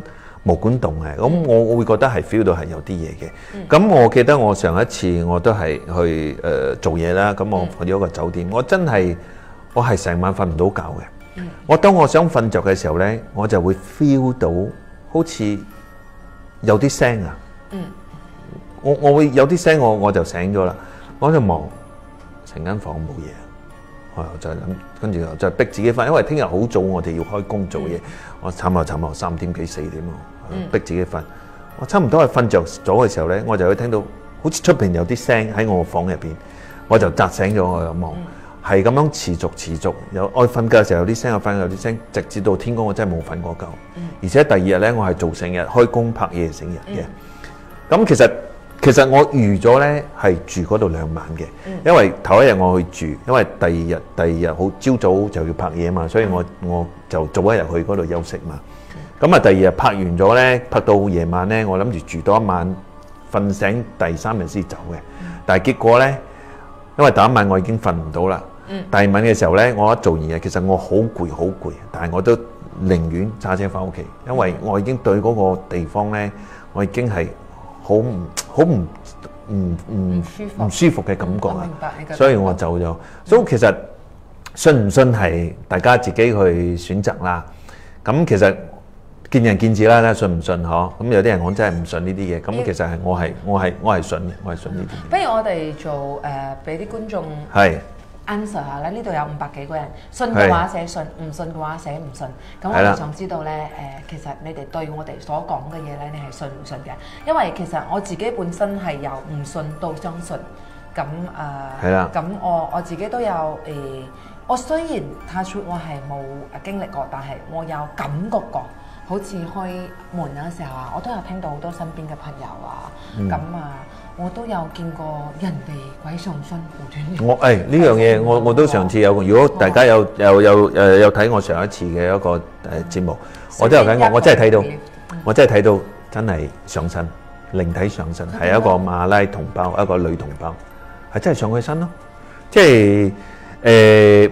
[SPEAKER 1] 毛管動嘅，咁我我會覺得係 feel 到係有啲嘢嘅。咁、嗯、我記得我上一次我都係去誒、呃、做嘢啦，咁我去咗個酒店，我真係我係成晚瞓唔到覺嘅。嗯、我當我想瞓着嘅時候咧，我就會 feel 到好似有啲聲啊。嗯、我我會有啲聲，我我就醒咗啦，我就望成間房冇嘢。我就係諗，跟住就逼自己瞓，因為聽日好早我哋要開工做嘢。我慘下慘下三點幾四點喎，逼自己瞓。我差唔多係瞓着咗嘅時候咧，我就會聽到好似出邊有啲聲喺我房入邊，我就扎醒咗，我就望，係咁樣持續持續。有我瞓覺嘅時候有啲聲，我瞓有啲聲，直至到天光我真係冇瞓過覺。而且第二日咧，我係做成日開工拍嘢成日嘅。咁其實。其實我預咗咧係住嗰度兩晚嘅，因為頭一日我去住，因為第二日第二日好朝早就要拍嘢嘛，所以我我就早一日去嗰度休息嘛。咁啊第二日拍完咗咧，拍到夜晚咧，我諗住住多一晚，瞓醒第三日先走嘅。但係結果咧，因為第一晚我已經瞓唔到啦，第二晚嘅時候咧，我一做完嘢，其實我好攰好攰，但係我都寧願揸車翻屋企，因為我已經對嗰個地方咧，我已經係。好唔好唔唔唔唔舒服嘅感覺啊！所以我走咗。所以其實信唔信係大家自己去選擇啦。咁其實見仁見智啦，睇信唔信嗬。咁有啲人講真係唔信呢啲嘢。咁其實係我係我係我係信嘅，我係信呢啲。
[SPEAKER 2] 不如我哋做誒俾啲觀眾
[SPEAKER 1] 係
[SPEAKER 2] answer 下咧。呢度有五百幾個人，信嘅話寫信，唔信嘅話寫唔信。咁我哋想知道咧誒，其實你哋對我哋所講嘅嘢咧，你係信唔信嘅？因為其實我自己本身係由唔信到相信。咁誒，係啦。咁我我自己都有誒，我雖然 touch wood 我係冇經歷過，但係我有感覺過。好似開門嗰時候啊，我都有聽到好多身邊嘅朋友啊，咁啊、嗯，我都有見過人哋鬼上身無端。我誒呢樣嘢，我我都上次有，如果大家有有有誒有睇我上一次嘅一個誒節目，嗯、我都有睇過，我真係睇到，嗯、我真係睇到真係上身，靈體上身，係、嗯、一個馬拉同胞，一個女同胞，係真係上佢身咯，即係誒。呃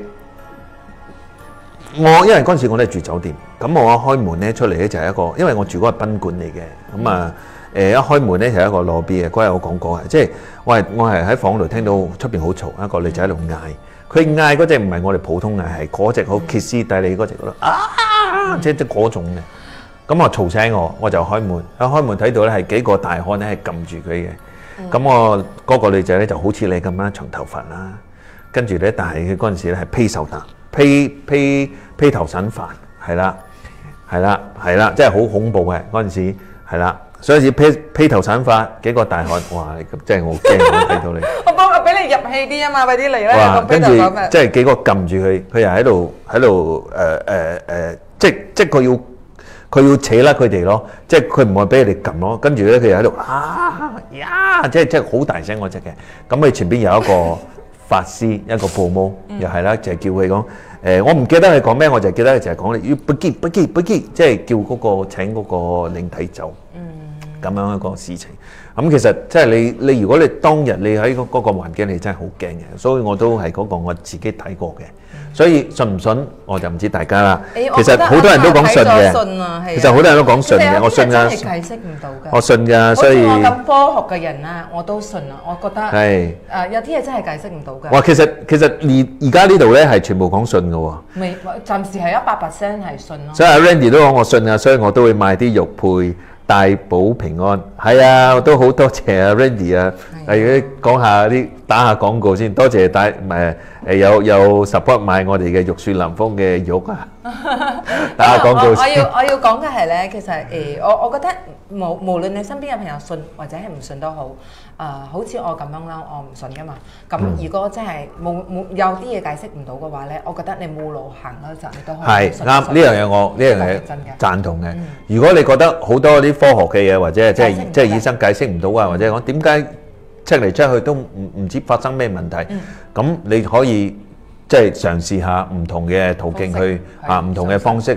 [SPEAKER 2] 我因為嗰陣時我都係住酒店，咁我一開門咧出嚟咧就係一個，因為我住嗰個賓館嚟嘅，咁啊誒一開門咧就係一個羅 B 嘅，嗰日我講過嘅，即係我係我係喺房度聽到出邊好嘈，一個女仔喺度嗌，佢嗌嗰隻唔係我哋普通嗌，係嗰隻好歇斯底里嗰隻咯，啊即即嗰種嘅，咁我嘈醒我，我就開門，一開門睇到咧係幾個大漢咧係撳住佢嘅，咁我嗰個女仔咧就好似你咁啦，長頭髮啦，跟住咧但係佢嗰陣時咧係披手達。披披披頭散髮，係啦，係啦，係啦，真係好恐怖嘅嗰陣時，係啦，所以披披頭散髮幾個大漢，哇！真係我驚我睇到你。我幫我俾你入戲啲啊嘛，快啲嚟啦！哇！跟住即係幾個撳住佢，佢又喺度喺度誒誒誒，即即佢要佢要扯甩佢哋咯，即係佢唔會俾佢哋撳咯。跟住咧，佢又喺度啊呀，即係即係好大聲嗰隻嘅。咁佢前邊有一個。法師一個布毛又係啦，就係叫佢講誒，我唔記得佢講咩，我就記得佢就係講你要不見不見不見，即係叫嗰個請嗰個靈體走，咁樣一個事情。咁其實即係你你如果你當日你喺嗰嗰個環境，你真係好驚嘅，所以我都係嗰個我自己睇過嘅。所以信唔信我就唔知大家啦。其實好多人都講信嘅，其實好多人都講信嘅，我信㗎。解釋唔到㗎。我信㗎，所以我咁科學嘅人啊，我都信啊。我覺得係誒有啲嘢真係解釋唔到㗎。哇，其實其實而而家呢度咧係全部講信㗎喎。未，暫時係一百 percent 係信咯。所以阿 Randy 都講我信啊，所以我都會買啲玉佩。大保平安，係啊，我都好多謝阿 Randy 啊，例如講下啲打下廣告先，多謝大誒誒有有 support 買我哋嘅玉樹臨風嘅玉啊，打下廣告先。我要我要講嘅係咧，其實誒我我覺得無無論你身邊嘅朋友信或者係唔信都好，誒好似我咁樣啦，我唔信噶嘛。咁如果真係冇冇有啲嘢解釋唔到嘅話咧，我覺得你冇路行嗰陣，你都可以係啱呢樣嘢，我呢樣嘢贊同嘅。如果你覺得好多啲科學嘅嘢或者係即係即係醫生解釋唔到啊，或者講點解出嚟出去都唔唔知發生咩問題，咁你可以即係嘗試下唔同嘅途徑去啊，唔同嘅方式去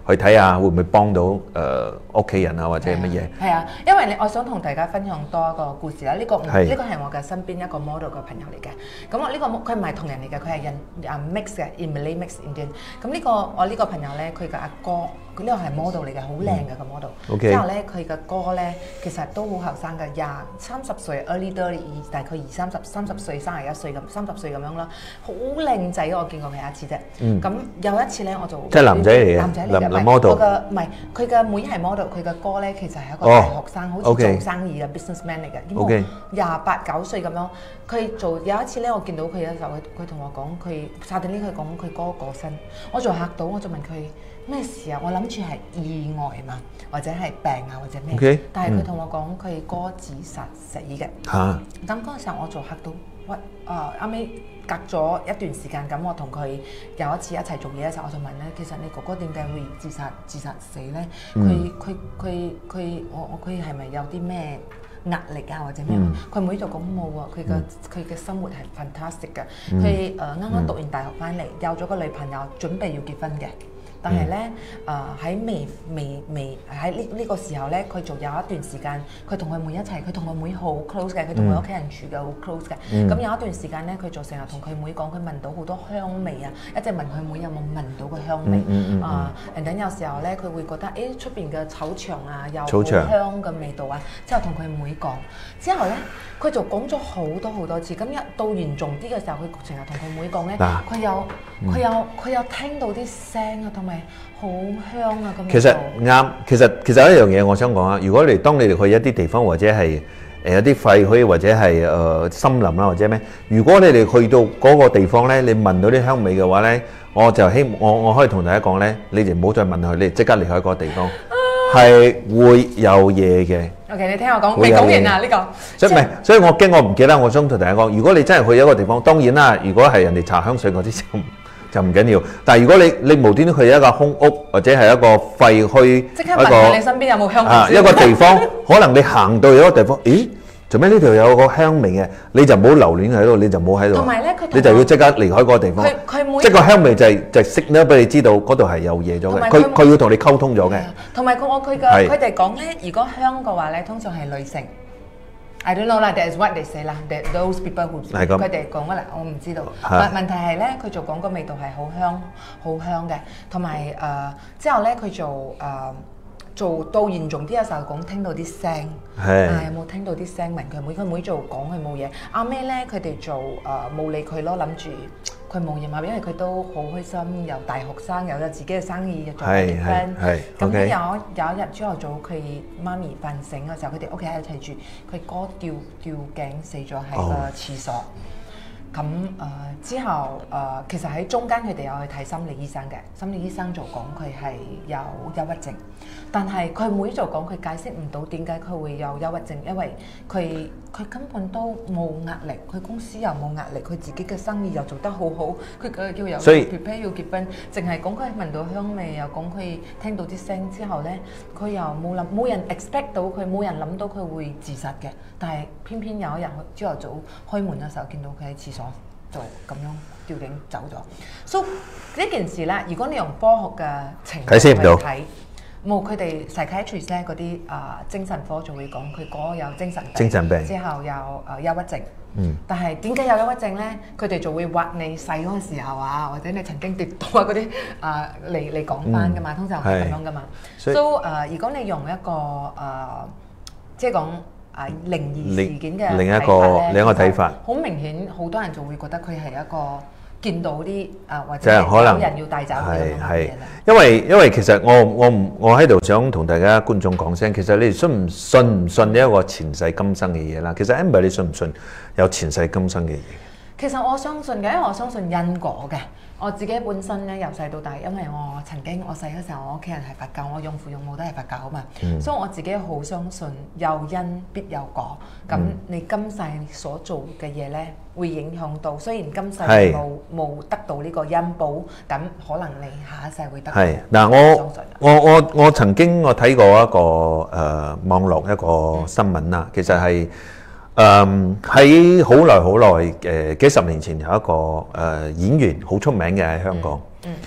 [SPEAKER 1] 去睇下會唔會幫到誒屋企人啊或者乜嘢？
[SPEAKER 2] 係啊，因為你我想同大家分享多一個故事啦。呢、這個呢、這個係我嘅身邊一個 model 嘅朋友嚟嘅。咁我呢個佢唔係同人嚟嘅，佢係印啊 mix 嘅 in Malay mix Indian。咁呢、這個我呢個朋友咧，佢嘅阿哥，佢呢個係 model 嚟嘅，好靚嘅個 model。之後咧，佢嘅哥咧其實都好後生嘅，廿三十歲 early thirty， 大概二三十三十歲、三十一歲咁，三十歲咁樣啦，好靚仔，我見過佢一次啫。咁、嗯、有一次咧，我就即係
[SPEAKER 1] 男仔嚟嘅，
[SPEAKER 2] 男仔嚟嘅。
[SPEAKER 1] model
[SPEAKER 2] 嘅唔係佢嘅妹係 model， 佢嘅哥咧其實係一個大學生，好似做生意嘅 businessman 嚟嘅，咁廿八九歲咁樣。佢做有一次咧，我見到佢嘅時候，佢佢同我講，佢沙定呢佢講佢哥過身，我就嚇到，我就問佢咩事啊？我諗住係意外嘛，或者係病啊，或者咩？Okay. 但係佢同我講佢哥自殺死嘅。嚇！咁嗰陣時候我就嚇到，喂啊！啱尾隔咗一段時間，咁我同佢有一次一齊做嘢嘅時候，我就問咧，其實你哥哥點解會自殺自殺死咧？佢佢佢佢我我佢係咪有啲咩壓力啊或者咩？佢、嗯、妹就講冇啊，佢嘅佢嘅生活係 fantastic 嘅。佢誒啱啱讀完大學翻嚟，有咗個女朋友，準備要結婚嘅。但係咧，誒喺未未未喺呢呢個時候咧，佢仲有一段時間，佢同佢妹一齊，佢同佢妹好 close 嘅，佢同佢屋企人住嘅好 close 嘅。咁、嗯、有一段時間咧，佢就成日同佢妹講，佢聞到好多香味啊，一直問佢妹有冇聞到個香味。啊，然後有時候咧，佢會覺得誒出邊嘅草場啊，有好香嘅味道啊，之後同佢妹講，之後咧佢就講咗好多好多次。咁一到嚴重啲嘅時候，佢成日同佢妹講咧，佢有佢有佢有聽到啲聲啊，同埋好香啊咁。其實
[SPEAKER 1] 啱，其實其實有一樣嘢我想講啊，如果你當你哋去一啲地方或者係誒有啲廢墟或者係誒、呃、森林啦或者咩，如果你哋去到嗰個地方咧，你聞到啲香味嘅話咧，我就希我我可以同大家講咧，你哋唔好再問佢，你哋即刻離開嗰個地方，係會有嘢嘅。
[SPEAKER 2] OK， 你聽我講，未講完啊呢、這個。
[SPEAKER 1] 所以唔係，所以我驚我唔記得，我想同大家講，如果你真係去一個地方，當然啦，如果係人哋搽香水嗰啲就就唔緊要。但係如果你你無端端去一個空屋或者係一個廢墟，
[SPEAKER 2] 即刻問下你身邊有冇香味、
[SPEAKER 1] 啊、一個地方，可能你行到有一個地方，咦？做咩呢度有個香味嘅？你就唔好留戀喺度，你就唔好喺度。同埋咧，佢你就要即刻離開嗰個地方。佢佢每即係個香味就係就係 signal俾你知道嗰度係有嘢咗嘅。佢佢要同你溝通咗嘅。同
[SPEAKER 2] 埋佢我佢嘅佢哋講咧，如果香嘅話咧，通常係女性。I don't know 啦 ，that is what they say 啦 ，that those people who 佢哋講嘅啦，我唔知道。問問題係咧，佢就講個味道係好香，好香嘅。同埋誒之後咧，佢就誒。做到嚴重啲嘅時候講聽到啲聲，啊有冇聽到啲聲？問佢妹，佢妹就講佢冇嘢。後尾咧佢哋就誒冇理佢咯，諗住佢冇嘢嘛，因為佢都好開心，由大學生有咗自己嘅生意，又做結婚。咁咧有有一日朝頭早，佢媽咪瞓醒嘅時候，佢哋屋企喺一齊住，佢哥吊吊頸死咗喺個廁所。咁誒、呃、之後誒、呃，其實喺中間佢哋有去睇心理醫生嘅，心理醫生就講佢係有憂鬱症，但係佢妹就講佢解釋唔到點解佢會有憂鬱症，因為佢佢根本都冇壓力，佢公司又冇壓力，佢自己嘅生意又做得好好，佢佢叫有 prepare 要結婚，淨係講佢聞到香味，又講佢聽到啲聲之後咧，佢又冇諗冇人 expect 到佢，冇人諗到佢會自殺嘅，但係偏偏有一日朝頭早開門嘅時候見到佢喺廁所。就咁樣吊頸走咗。So 呢件事咧，如果你用科學嘅程度去睇，冇佢哋 psychiatrist 咧嗰啲啊精神科就會講佢嗰個有精神病，精神病之後有誒憂鬱症。嗯。但係點解有憂鬱症咧？佢哋就會話你細嗰個時候啊，或者你曾經跌倒啊嗰啲啊嚟嚟講翻噶嘛，通常係咁樣噶嘛。So 誒，如果你用一個誒，即係講。啊，靈異事件嘅
[SPEAKER 1] 另一個另一個睇法，
[SPEAKER 2] 好明顯，好多人就會覺得佢係一個見到啲啊，或者可能有人要帶走佢咁嘅嘢啦。
[SPEAKER 1] 因為因為其實我我唔我喺度想同大家觀眾講聲，其實你哋信唔信唔信呢一個前世今生嘅嘢啦？其實 Amber 你信唔信有前世今生嘅嘢？
[SPEAKER 2] 其實我相信嘅，因為我相信因果嘅。我自己本身咧由細到大，因為我曾經我細嗰時候，我屋企人係佛教，我養父養母都係佛教啊嘛，嗯、所以我自己好相信有因必有果。咁、嗯、你今世所做嘅嘢咧，會影響到。雖然今世冇冇得到呢個因報，咁可能你下一世會得到。係嗱，我我我
[SPEAKER 1] 我曾經我睇過一個誒、呃、網絡一個新聞啦，嗯、其實係。誒喺好耐好耐誒幾十年前有一個誒、呃、演員好出名嘅喺香港，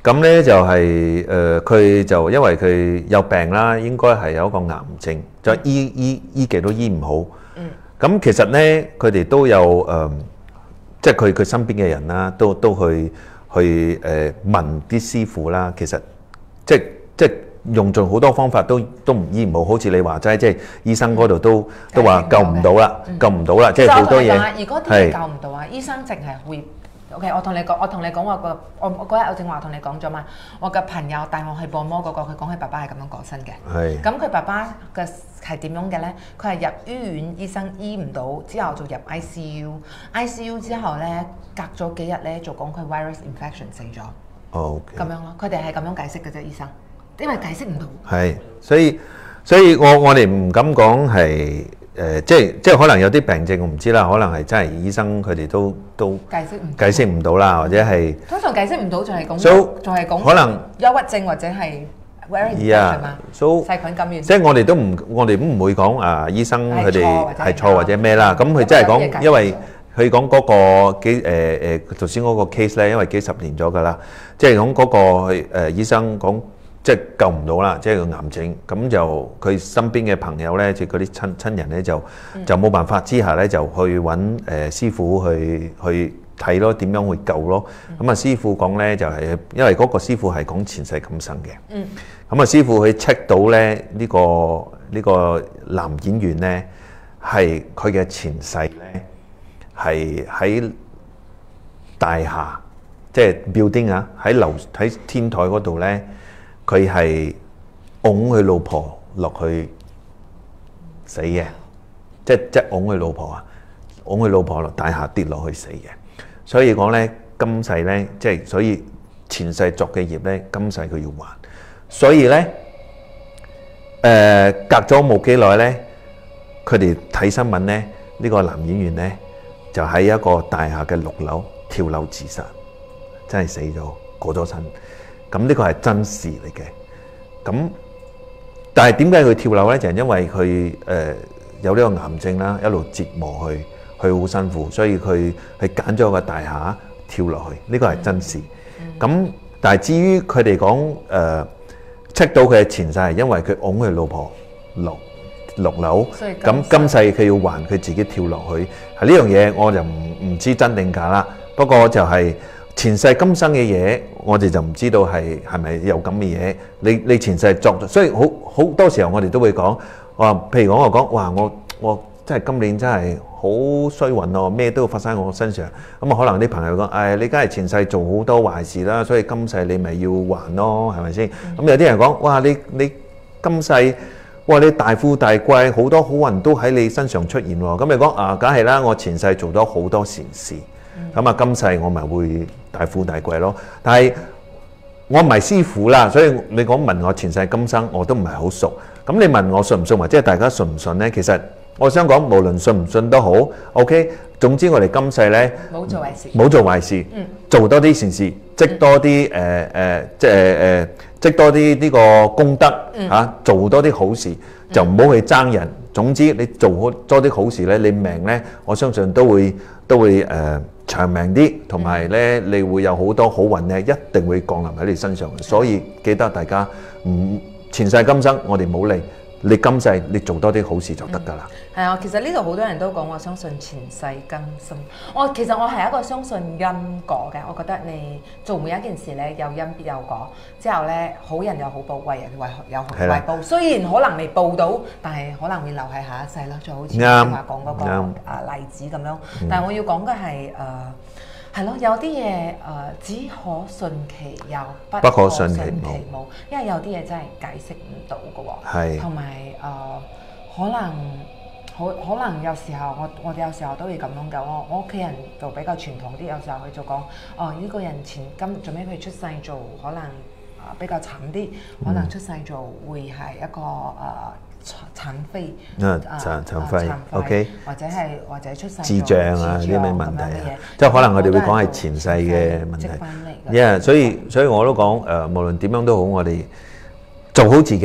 [SPEAKER 1] 咁咧就係誒佢就因為佢有病啦，應該係有一個癌症，就醫醫醫極都醫唔好。嗯。咁其實咧，佢哋都有誒、呃，即係佢佢身邊嘅人啦，都都去去誒、呃、問啲師傅啦。其實即即用盡好多方法都都唔醫唔好，好似你話齋，即係醫生嗰度都都話救唔到啦，救唔到啦，即係好多嘢。
[SPEAKER 2] 如果啲嘢救唔到啊，醫生淨係會。OK， 我同你講，我同你講我個，我我嗰日我正話同你講咗嘛，我嘅朋友帶我去按摩嗰個，佢講佢爸爸係咁樣過身嘅。係。咁佢爸爸嘅係點樣嘅咧？佢係入醫院，醫生醫唔到，之後就入 I C U，I C U 之後咧，隔咗幾日咧就講佢 virus infection 死咗。哦。咁樣咯，佢哋係咁樣解釋嘅啫，醫生，因為解釋唔到。係，所以
[SPEAKER 1] 所以我我哋唔敢講係。誒、呃、即係即係可能有啲病症我唔知啦，可能係真係醫生佢哋都都
[SPEAKER 2] 解釋唔
[SPEAKER 1] 解釋唔到啦，或者係
[SPEAKER 2] 通常解釋唔到就係講，就係講
[SPEAKER 1] 可能
[SPEAKER 2] 憂鬱症或者係 virus infection 嘛，細菌感染。
[SPEAKER 1] 即係我哋都唔我哋都唔會講啊醫生佢哋係錯或者咩啦，咁佢真係講，因為佢講嗰個幾誒誒頭先嗰個 case 咧，因為幾十年咗㗎啦，即係講嗰個誒、呃、醫生講。即係救唔到啦，即係個癌症，咁就佢身邊嘅朋友咧，即係嗰啲親親人咧，就就冇辦法之下咧，就去揾誒、呃、師傅去去睇咯，點樣去救咯。咁啊、嗯、師傅講咧就係、是，因為嗰個師傅係講前世今生嘅。嗯。咁啊師傅去 check 到咧呢、呢個呢、呢個男演員咧係佢嘅前世咧係喺大廈，即係 building 啊，喺樓喺天台嗰度咧。佢係擁佢老婆落去死嘅，即即擁佢老婆啊，擁佢老婆落大廈跌落去死嘅。所以講咧，今世咧，即係所以前世作嘅業咧，今世佢要還。所以咧，誒、呃、隔咗冇幾耐咧，佢哋睇新聞咧，呢、呢個男演員咧就喺一個大廈嘅六樓跳樓自殺，真係死咗，過咗身。咁呢個係真事嚟嘅，咁但係點解佢跳樓咧？就係因為佢誒有呢個癌症啦，一路折磨佢，佢好辛苦，所以佢係揀咗個大廈跳落去，呢個係真事。咁但係至於佢哋講誒 check 到佢嘅前世係因為佢擁佢老婆落六樓，咁今世佢要還佢自己跳落去，係呢樣嘢我就唔唔知真定假啦。不過就係。前世今生嘅嘢，我哋就唔知道係係咪有咁嘅嘢。你你前世作，所以好好多時候我哋都會講，話譬如講我講，哇我我真係今年真係好衰運咯，咩都要發生喺我身上。咁啊可能啲朋友講，誒、哎、你梗係前世做好多壞事啦，所以今世你咪要還咯，係咪先？咁、嗯、有啲人講，哇你你今世，哇你大富大貴，好多好運都喺你身上出現喎。咁你講啊，梗係啦，我前世做咗好多善事。咁啊，今世我咪會大富大貴咯。但係我唔係師傅啦，所以你講問我前世今生，我都唔係好熟。咁你問我信唔信，或者大家信唔信呢？其實我想講，無論信唔信都好 ，OK。總之我哋今世呢，冇做壞事，冇做壞事，嗯、做多啲善事，積多啲誒誒，即係誒積多啲呢個功德嚇、嗯啊，做多啲好事，就唔好去爭人。總之你做好多啲好事呢，你命呢，我相信都會都會誒。呃長命啲，同埋咧，你會有好多好運咧，一定會降臨喺你身上嘅。所以記得大家唔前世今生，我哋冇理。你今世你做多啲好事就得㗎啦。係啊、嗯，其實呢度好多人都講我相信前世今生。我其實我係一個相信因果嘅。我覺得你做每一件事咧，有因必有果。之後咧，好人有好報，壞人為有壞報。的雖然可能未報到，但係可能會留喺下一世咯。就好似正話講嗰個啊例子咁樣。嗯、但係我要講嘅係誒。呃係咯，有啲嘢誒只可信其有，不可信其無，因為有啲嘢真係解釋唔到嘅喎。係，同埋誒可能好可能有時候我我哋有時候都會咁樣講。我我屋企人就比較傳統啲，有時候佢就講哦呢、這個人前今做咩佢出世做可能啊比較慘啲，可能出世做會係一個誒。呃殘廢啊，殘殘廢 ，OK， 或者係或者出世智障啊，啲咩問題啊？即係可能我哋會講係前世嘅問題。因為所以所以我都講誒，無論點樣都好，我哋做好自己，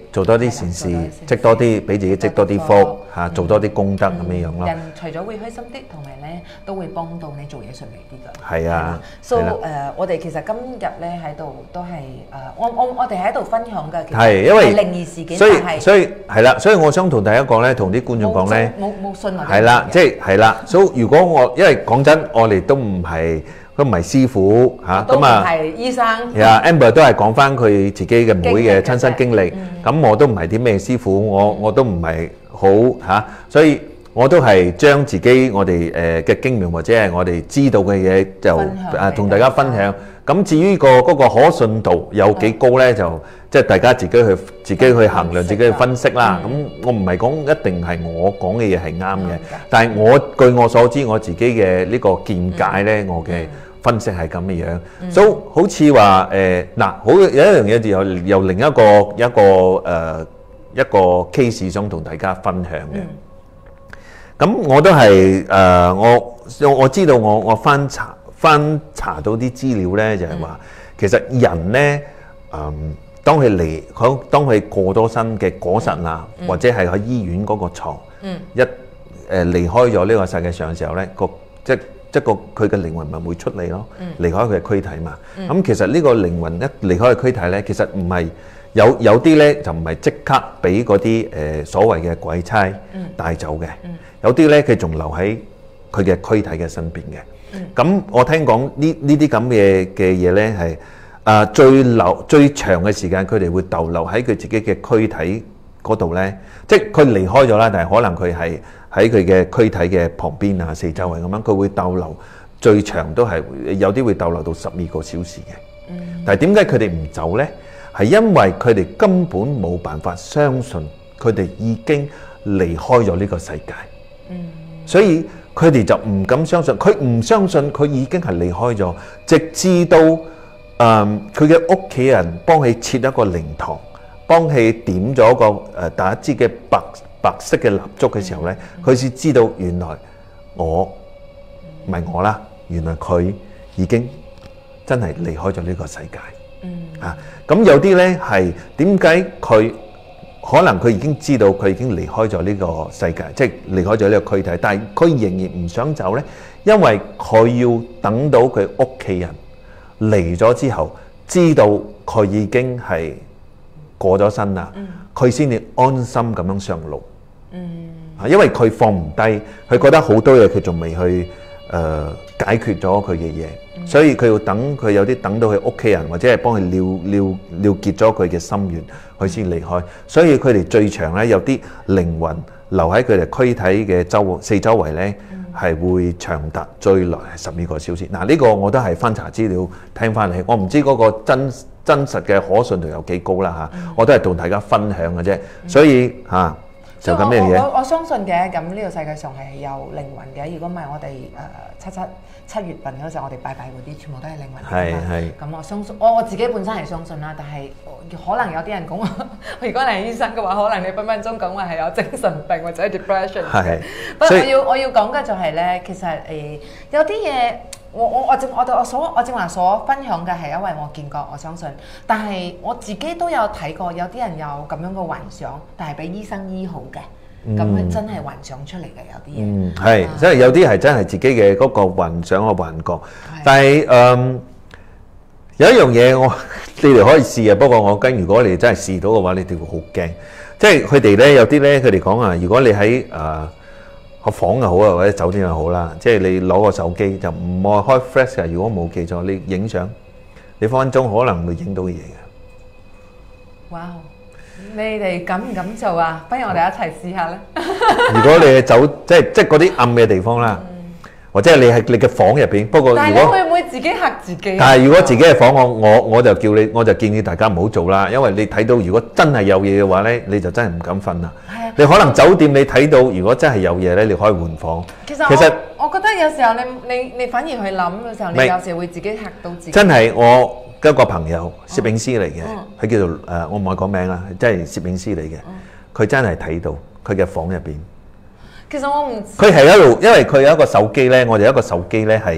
[SPEAKER 1] 做多啲善事，積多啲，俾自己積多啲福嚇，做多啲功德咁樣樣咯。
[SPEAKER 2] 人除咗會開心啲，同埋咧都會幫到你做嘢順利啲㗎。
[SPEAKER 1] 係啊，
[SPEAKER 2] 所以誒，我哋其實今日咧喺度都係誒，我我我哋喺度分享嘅，其實
[SPEAKER 1] 係因為
[SPEAKER 2] 靈異事件，
[SPEAKER 1] 所以
[SPEAKER 2] 但係
[SPEAKER 1] 所以係啦，所以我想同大家講咧，同啲觀眾講咧，
[SPEAKER 2] 冇冇信我哋
[SPEAKER 1] 係啦，即係係啦。所以如果我因為講真，我哋都唔係。都唔係師傅嚇，咁啊，
[SPEAKER 2] 係醫生。
[SPEAKER 1] 係啊 ，Amber 都係講翻佢自己嘅妹嘅親身經歷。咁我都唔係啲咩師傅，我我都唔係好嚇，所以我都係將自己我哋誒嘅經驗或者係我哋知道嘅嘢就誒同大家分享。咁至於個嗰個可信度有幾高咧，就即係大家自己去自己去衡量，自己去分析啦。咁我唔係講一定係我講嘅嘢係啱嘅，但係我據我所知我自己嘅呢個見解咧，我嘅分析係咁嘅樣，所以好似話誒嗱，好有一樣嘢就有有另一個一個誒一個 case 想同大家分享嘅。咁我都係誒我我知道我我翻查翻查到啲資料咧，就係話其實人咧誒當佢離佢當佢過咗身嘅嗰陣啊，或者係喺醫院嗰個牀一誒離開咗呢個世界上嘅時候咧，個即即個佢嘅靈魂咪會出嚟咯，離開佢嘅軀體嘛。咁其實呢個靈魂一離開佢軀體咧，其實唔係有有啲咧就唔係即刻俾嗰啲誒所謂嘅鬼差帶走嘅，有啲咧佢仲留喺佢嘅軀體嘅身邊嘅。咁我聽講呢呢啲咁嘅嘅嘢咧係啊最留最長嘅時間，佢哋會逗留喺佢自己嘅軀體嗰度咧，即係佢離開咗啦，但係可能佢係喺佢嘅軀體嘅旁邊啊、四周圍咁樣，佢會逗留最長都係有啲會逗留到十二個小時嘅。嗯、但係點解佢哋唔走呢？係因為佢哋根本冇辦法相信佢哋已經離開咗呢個世界。嗯、所以佢哋就唔敢相信，佢唔相信佢已經係離開咗，直至到誒佢嘅屋企人幫佢設一個靈堂，幫佢點咗個誒打一支嘅白白色嘅蠟燭嘅時候咧，佢先知道原來我唔係我啦，原來佢已經真係離開咗呢個世界。嗯啊，咁有啲咧係點解佢可能佢已經知道佢已經離開咗呢個世界，即係離開咗呢個軀體，但係佢仍然唔想走咧，因為佢要等到佢屋企人嚟咗之後，知道佢已經係過咗身啦，佢先至安心咁樣上路。嗯，因為佢放唔低，佢覺得好多嘢佢仲未去誒、呃、解決咗佢嘅嘢，嗯、所以佢要等佢有啲等到佢屋企人或者係幫佢了了了結咗佢嘅心願，佢先離開。所以佢哋最長咧有啲靈魂留喺佢哋軀體嘅周四周圍咧，係、嗯、會長達最耐係十二個小時。嗱、啊、呢、呢個我都係翻查資料聽翻嚟，我唔知嗰個真真實嘅可信度有幾高啦嚇，嗯、我都係同大家分享嘅啫。所以嚇。啊就咁咩嘢？
[SPEAKER 2] 我我我相信嘅，咁呢個世界上係有靈魂嘅。如果唔係我哋誒七七七月份嗰時候，我哋拜拜嗰啲全部都係靈魂嚟㗎嘛。係係。咁我相信，我我自己本身係相信啦。但係可能有啲人講話，如果你係醫生嘅話，可能你分分鐘講話係有精神病或者 depression。係。不過我要我要講嘅就係咧，其實誒有啲嘢。我我我正我我所我正話所分享嘅係因為我見過，我相信，但係我自己都有睇過，有啲人有咁樣嘅幻想，但係俾醫生醫好嘅，咁佢、嗯、真係幻想出嚟嘅有啲嘢。嗯，係，即係有啲係真係自己嘅嗰個幻想嘅幻覺，但係誒、嗯、有一樣嘢我你哋可以試啊，不過我跟如果你真係試到嘅話，你哋會好驚，即係佢哋咧有啲咧佢哋講啊，如果你喺誒。呃個房又好啊，或者酒店又好啦，即係你攞個手機就唔愛開 flash 嘅。如果冇記錯，你影相，你分分鐘可能會影到嘢嘅。哇！你哋敢唔敢做啊？不如我哋一齊試下咧。如果你係走即係即係嗰啲暗嘅地方啦，或者係你係你嘅房入邊。不過如果但係你會唔會自己嚇自己？但係如果自己嘅房，我我我就叫你，我就建議大家唔好做啦，因為你睇到如果真係有嘢嘅話咧，你就真係唔敢瞓啦。你可能酒店你睇到，如果真係有嘢咧，你可以換房。其實，其實我，我覺得有時候你你你反而去諗嘅時候，你有時會自己嚇到自己。真係我一個朋友攝影師嚟嘅，佢、哦、叫做誒、呃，我唔可以講名啦，真係攝影師嚟嘅。佢、哦、真係睇到佢嘅房入邊。其實我唔。佢係一路，因為佢有一個手機咧，我哋有一個手機咧係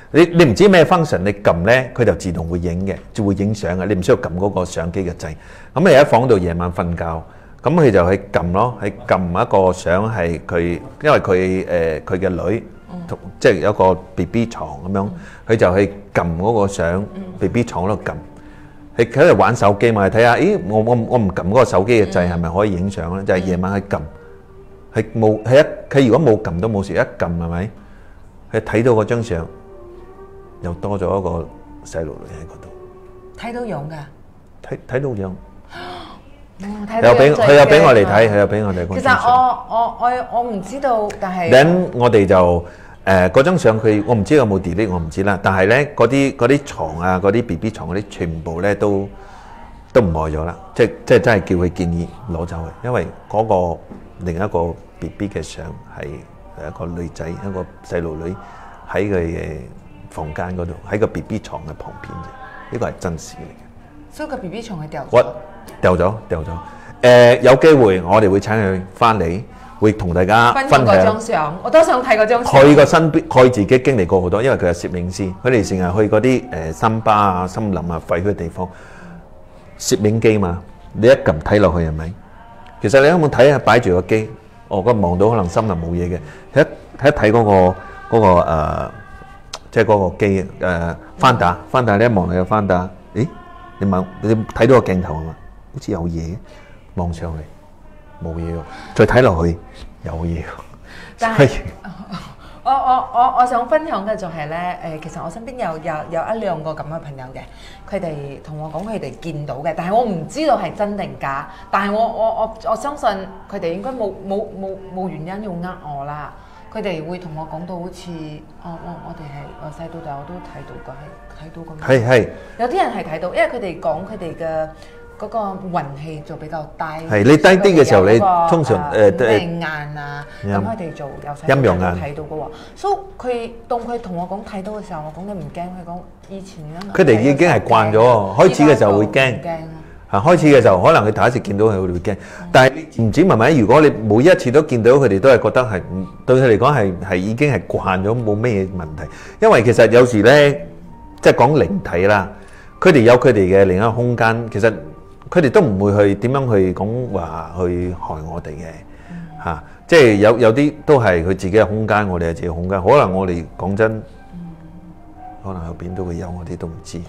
[SPEAKER 1] 你你唔知咩 function， 你撳咧佢就自動會影嘅，就會影相嘅，你唔需要撳嗰個相機嘅掣。咁你喺房度夜晚瞓覺，咁佢就去撳咯，去撳一個相係佢，因為佢誒佢嘅女，嗯、即係有個 B B 床咁樣，佢、嗯、就去撳嗰個相 B B 床嗰度撳。佢喺度玩手機嘛，睇下，咦我我我唔撳嗰個手機嘅掣係咪可以影相咧？就係夜晚去撳，係冇係一佢如果冇撳都冇事，一撳係咪？佢睇到嗰張相。又多咗一個細路女喺嗰度，睇到樣㗎，睇睇到樣，又俾佢又俾我哋睇，佢又俾我哋。
[SPEAKER 2] 其實我我我我唔知道，但係
[SPEAKER 1] 咁我哋就誒嗰張相佢，我唔知有冇 delete， 我唔知啦。但係咧嗰啲嗰啲牀啊，嗰啲 B B 床嗰啲全部咧都都唔愛咗啦，即即係真係叫佢建議攞走嘅，因為嗰個另一個 B B 嘅相係一個女仔，一個細路女喺佢嘅房間嗰度，喺個 B B 床嘅旁邊啫，呢個係真事嚟嘅。
[SPEAKER 2] 所以個 B B 床係掉咗。
[SPEAKER 1] 我掉咗，掉咗。誒，有機會我哋會請佢翻嚟，會同大家分享
[SPEAKER 2] 嗰張相。我都想睇嗰張相。
[SPEAKER 1] 佢個身邊，佢自己經歷過好多，因為佢係攝影師，佢哋成日去嗰啲誒森巴啊、森林啊、廢墟嘅地方，攝影機嘛，你一撳睇落去係咪？其實你有冇睇下擺住個機？哦，個望到可能森林冇嘢嘅，一睇一睇嗰個嗰個誒。即係嗰個機誒、呃、翻打翻打，你一望你就翻打，咦？你望你睇到個鏡頭啊嘛，好似有嘢，望上嚟冇嘢喎，再睇落去有嘢喎。
[SPEAKER 2] 但係我我我我想分享嘅就係咧誒，其實我身邊有有有一兩個咁嘅朋友嘅，佢哋同我講佢哋見到嘅，但係我唔知道係真定假。但係我我我我相信佢哋應該冇冇冇冇原因要呃我啦。佢哋會同我講到好似，哦，我我哋係我細到大我都睇到㗎，係睇到咁樣。係係。有啲人係睇到，因為佢哋講佢哋嘅嗰個運氣就比較低。係你低啲嘅時候，你通常誒誒眼啊，咁佢哋做有細到大睇到嘅喎。所以佢當佢同我講睇到嘅時候，我講你唔驚，佢講以前咧。佢哋已經係慣咗，開始嘅時候會驚。驚。啊！開始嘅時候，可能佢第一次見到佢會驚，但係唔知係咪？如果你每一次都見到佢哋，都係覺得係對佢嚟講係係已經係慣咗，冇咩問題。因為其實有時咧，即係講靈體啦，佢哋有佢哋嘅另一個空間。其實佢哋都唔會去點樣去講話去害我哋嘅嚇。即係有有啲都係佢自己嘅空間，我哋係自己嘅空間。可能我哋講真。可能後邊都會有，我哋都唔知。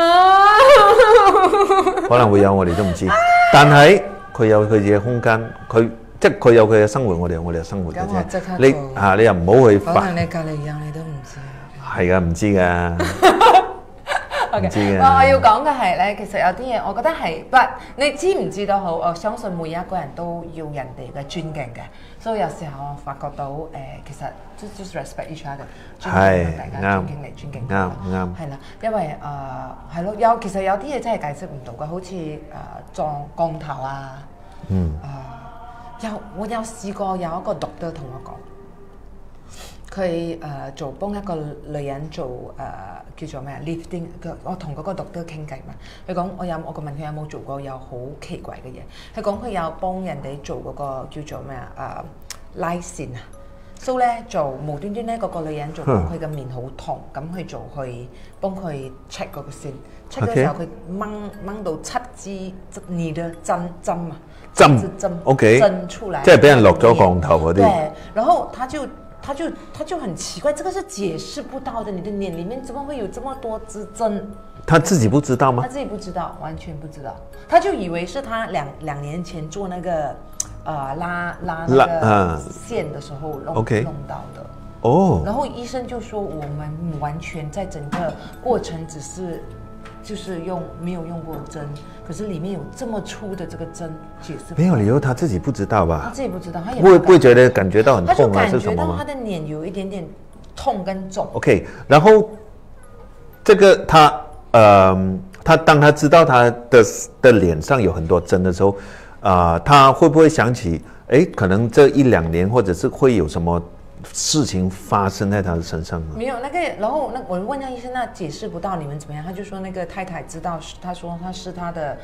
[SPEAKER 2] 可能會有，我哋都唔知。但係佢有佢自己嘅空間，佢即係佢有佢嘅生活，我哋有我哋嘅生活嘅啫。你啊，你又唔好去煩。可能你隔離有，你都唔知。係噶，唔知噶。唔知嘅。我我要講嘅係咧，其實有啲嘢，我覺得係，不，你知唔知都好，我相信每一個人都要人哋嘅尊敬嘅。所以有時候我發覺到誒，其實 just just respect each other，尊敬大家，尊敬你，尊敬佢。啱啱。係啦，因為誒係咯，有其實有啲嘢真係解釋唔到嘅，好似誒撞降頭啊。嗯。誒，有我有試過有一個 doctor 同我講，佢誒做幫一個女人做誒叫做咩啊 lifting，我同嗰個 doctor 傾偈嘛，佢講我有我個問佢有冇做過有好奇怪嘅嘢，佢講佢有幫人哋做嗰個叫做咩啊誒拉線啊，所以咧做無端端咧嗰個女人做佢嘅面好痛，咁去做去幫佢 check 嗰個線 ，check 嘅時候佢掹掹到七支你嘅針針啊針針 ，OK， 針出嚟，即係俾人落咗降頭嗰啲。對，然後他就。他就他就很奇怪，這個是解釋不到的。你的臉裏面怎麼會有這麼多支針？他自己不知道嗎？他自己不知道，完全不知道。他就以為是他兩兩年前做那個，呃拉拉那個線的時候弄、uh, 弄到的。哦。Oh. 然後醫生就說，我們完全在整個過程只是。就是用沒有用過針，可是裡面有這麼粗的這個針，解釋沒有理由，他自己不知道吧？他自己不知道，他也不會不會覺得感覺到很痛啊？是什麼嗎？他就感覺到他的臉有一點點痛跟腫。OK， 然後這個他，呃，他當他知道他的的臉上有很多針的時候，啊、呃，他會不會想起，誒，可能這一兩年或者是會有什麼？事情發生在他的身上嗎？沒有那個，然後那我問他醫生，那解釋不到你們怎麼樣？他就說那個太太知道，他說他是他的，啊、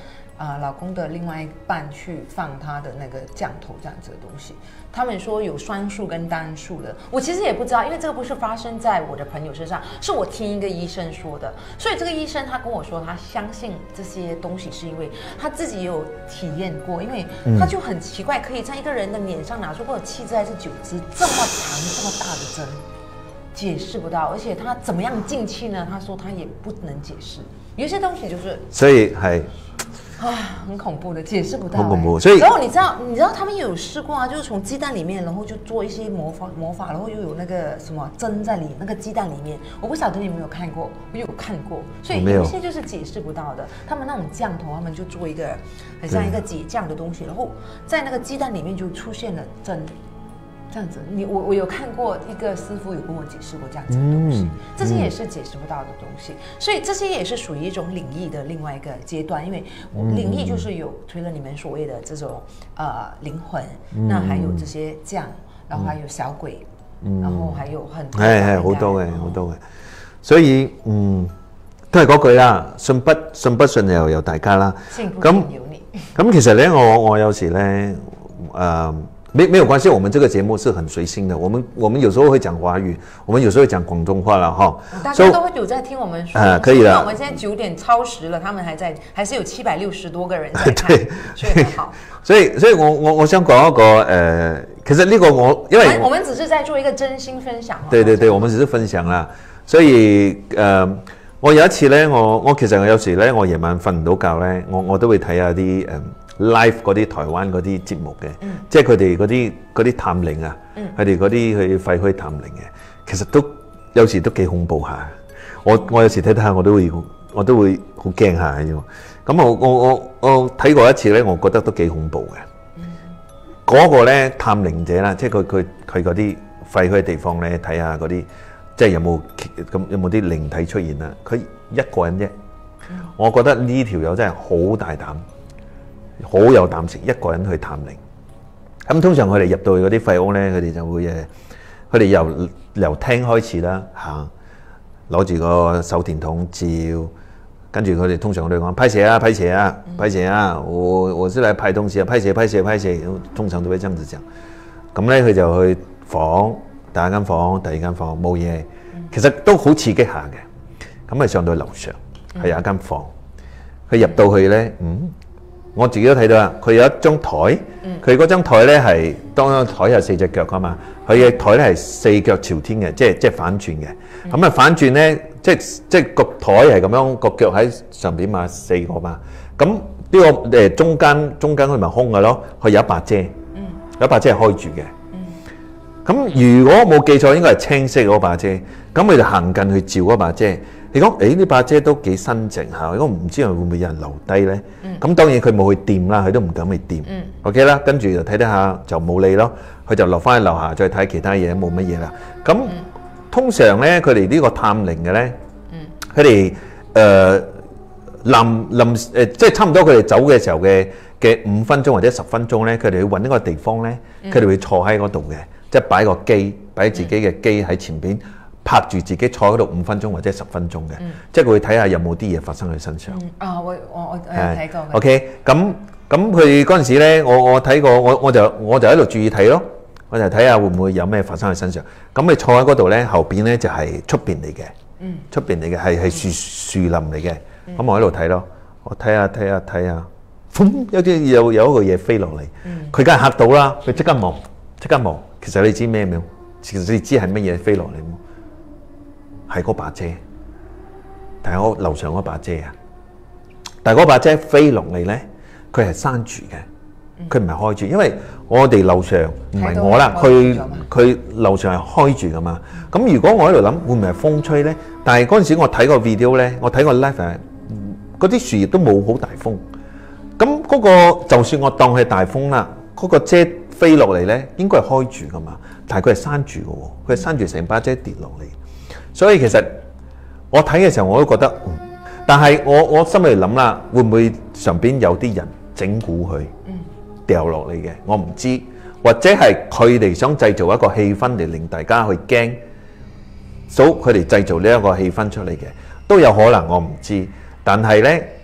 [SPEAKER 2] 啊、呃、老公的另外一半去放他的那个降头这样子的东西。他们说有双数跟单数的，我其实也不知道，因为这个不是发生在我的朋友身上，是我听一个医生说的。所以这个医生他跟我说，他相信这些东西是因为他自己也有体验过，因为他就很奇怪，可以在一个人的脸上拿出或者七支还是九支这么长这么大的针，解释不到，而且他怎么样进去呢？他说他也不能解释，有些东西就是，
[SPEAKER 1] 所以係。
[SPEAKER 2] 啊，很恐怖的，解释不到、欸。
[SPEAKER 1] 很恐怖，所以
[SPEAKER 2] 然后你知道，你知道他们也有试过啊，就是从鸡蛋里面，然后就做一些魔法魔法，然后又有那个什么针在里那个鸡蛋里面。我不晓得你有没有看过，我有看过，所以有一些就是解释不到的。他们那种降头，他们就做一个很像一个解降的东西，然后在那个鸡蛋里面就出现了针。这样子，你我我有看过一个师傅有跟我解释过这样子的东西，嗯、这些也是解释不到的东西，所以这些也是属于一种灵异的另外一个阶段，因为灵异就是有除了你们所谓的这種呃靈魂，嗯、那還有這些將，然後還有小鬼，嗯、然後還有很多係係好多嘅好
[SPEAKER 1] 多嘅，所以嗯都係嗰句啦，信不信不信由由大家啦。咁咁其實咧，我我有時咧誒。呃没没有关系，我们这个节目是很随心的。我们我们有时候会讲华语，我们有时候会讲广东话了哈。
[SPEAKER 2] 大家都会有在听我们说，
[SPEAKER 1] 啊，可以了。
[SPEAKER 2] 我们现在九点超时了，他们还在，还是有七百六十多个人在看，对，所以很好。
[SPEAKER 1] 所以所以我我我想讲一个呃，其实呢个我因为
[SPEAKER 2] 我们只是在做一个真心分享。
[SPEAKER 1] 对对对，我们只是分享啦。所以呃，我有一次咧，我我其實我有時咧，我夜晚瞓唔到覺咧，我我都會睇下啲誒。live 嗰啲台灣嗰啲節目嘅，嗯、即係佢哋嗰啲嗰啲探靈啊，佢哋嗰啲去廢墟探靈嘅，其實都有時都幾恐怖下。我我有時睇睇下，我都會我都會好驚下嘅。咁我我我我睇過一次咧，我覺得都幾恐怖嘅。嗰、嗯、個咧探靈者啦，即係佢佢佢嗰啲廢墟地方咧，睇下嗰啲即係有冇咁有冇啲靈體出現啦。佢一個人啫，嗯、我覺得呢條友真係好大膽。好有膽識，一個人去探靈。咁通常佢哋入到去嗰啲廢屋咧，佢哋就會誒，佢哋由由廳開始啦，行攞住個手電筒照，跟住佢哋通常佢哋講拍攝啊，拍攝啊，拍攝啊，我我是來拍東西啊，拍攝拍攝拍攝，通常都會這樣子講。咁咧佢就去房，第一間房，第二間房冇嘢，其實都好刺激下嘅。咁咪上到樓上係有一間房，佢入到去咧，嗯。我自己都睇到啦，佢有一張台，佢嗰張台咧係當張台有四隻腳噶嘛，佢嘅台咧係四腳朝天嘅，即係即係反轉嘅。咁啊反轉咧，即係即係個台係咁樣，個腳喺上邊嘛，四個嘛。咁呢個誒中間中間佢咪空嘅咯，佢有一把遮，有一把遮係開住嘅。咁如果冇記錯，應該係青色嗰把遮。咁佢就行近去照嗰把遮。你講誒呢把遮都幾新淨下，如果唔知會唔會有人留低咧？咁、嗯、當然佢冇去掂啦，佢都唔敢去掂。嗯、OK 啦，跟住就睇睇下就冇理咯，佢就落翻去樓下再睇其他嘢，冇乜嘢啦。咁、嗯、通常咧，佢哋呢個探靈嘅咧，佢哋誒臨臨誒即係差唔多佢哋走嘅時候嘅嘅五分鐘或者十分鐘咧，佢哋去揾一個地方咧，佢哋會坐喺嗰度嘅，即係擺個機，擺自己嘅機喺前邊。拍住自己坐喺度五分鐘或者十分鐘嘅，嗯、即係佢會睇下有冇啲嘢發生喺身上。
[SPEAKER 2] 嗯、啊，我我我我有睇過。
[SPEAKER 1] OK，咁咁佢嗰陣時咧，我我睇過，我我就我就喺度注意睇咯，我就睇下會唔會有咩發生喺身上。咁佢坐喺嗰度咧，後邊咧就係出邊嚟嘅，出邊嚟嘅係係樹樹林嚟嘅。咁、嗯、我喺度睇咯，我睇下睇下睇下，風有啲有有一個嘢飛落嚟，佢梗係嚇到啦，佢即刻望即刻望。其實你知咩未？其實你知係乜嘢飛落嚟冇？係嗰把遮，但係我樓上嗰把遮啊，但係嗰把遮飛落嚟咧，佢係閂住嘅，佢唔係開住，因為我哋樓上唔係我啦，佢佢樓上係開住噶嘛。咁如果我喺度諗，會唔會係風吹咧？但係嗰陣時我睇個 video 咧，我睇個 live 係嗰啲樹葉都冇好大風。咁嗰個就算我當係大風啦，嗰個遮飛落嚟咧，應該係開住噶嘛，但係佢係閂住嘅喎，佢係閂住成把遮跌落嚟。所以其實我睇嘅時候我都覺得，嗯、但係我我心裏諗啦，會唔會上邊有啲人整蠱佢掉落嚟嘅？我唔知，或者係佢哋想製造一個氣氛嚟令大家去驚，所以佢哋製造呢一個氣氛出嚟嘅，都有可能我唔知。但係咧，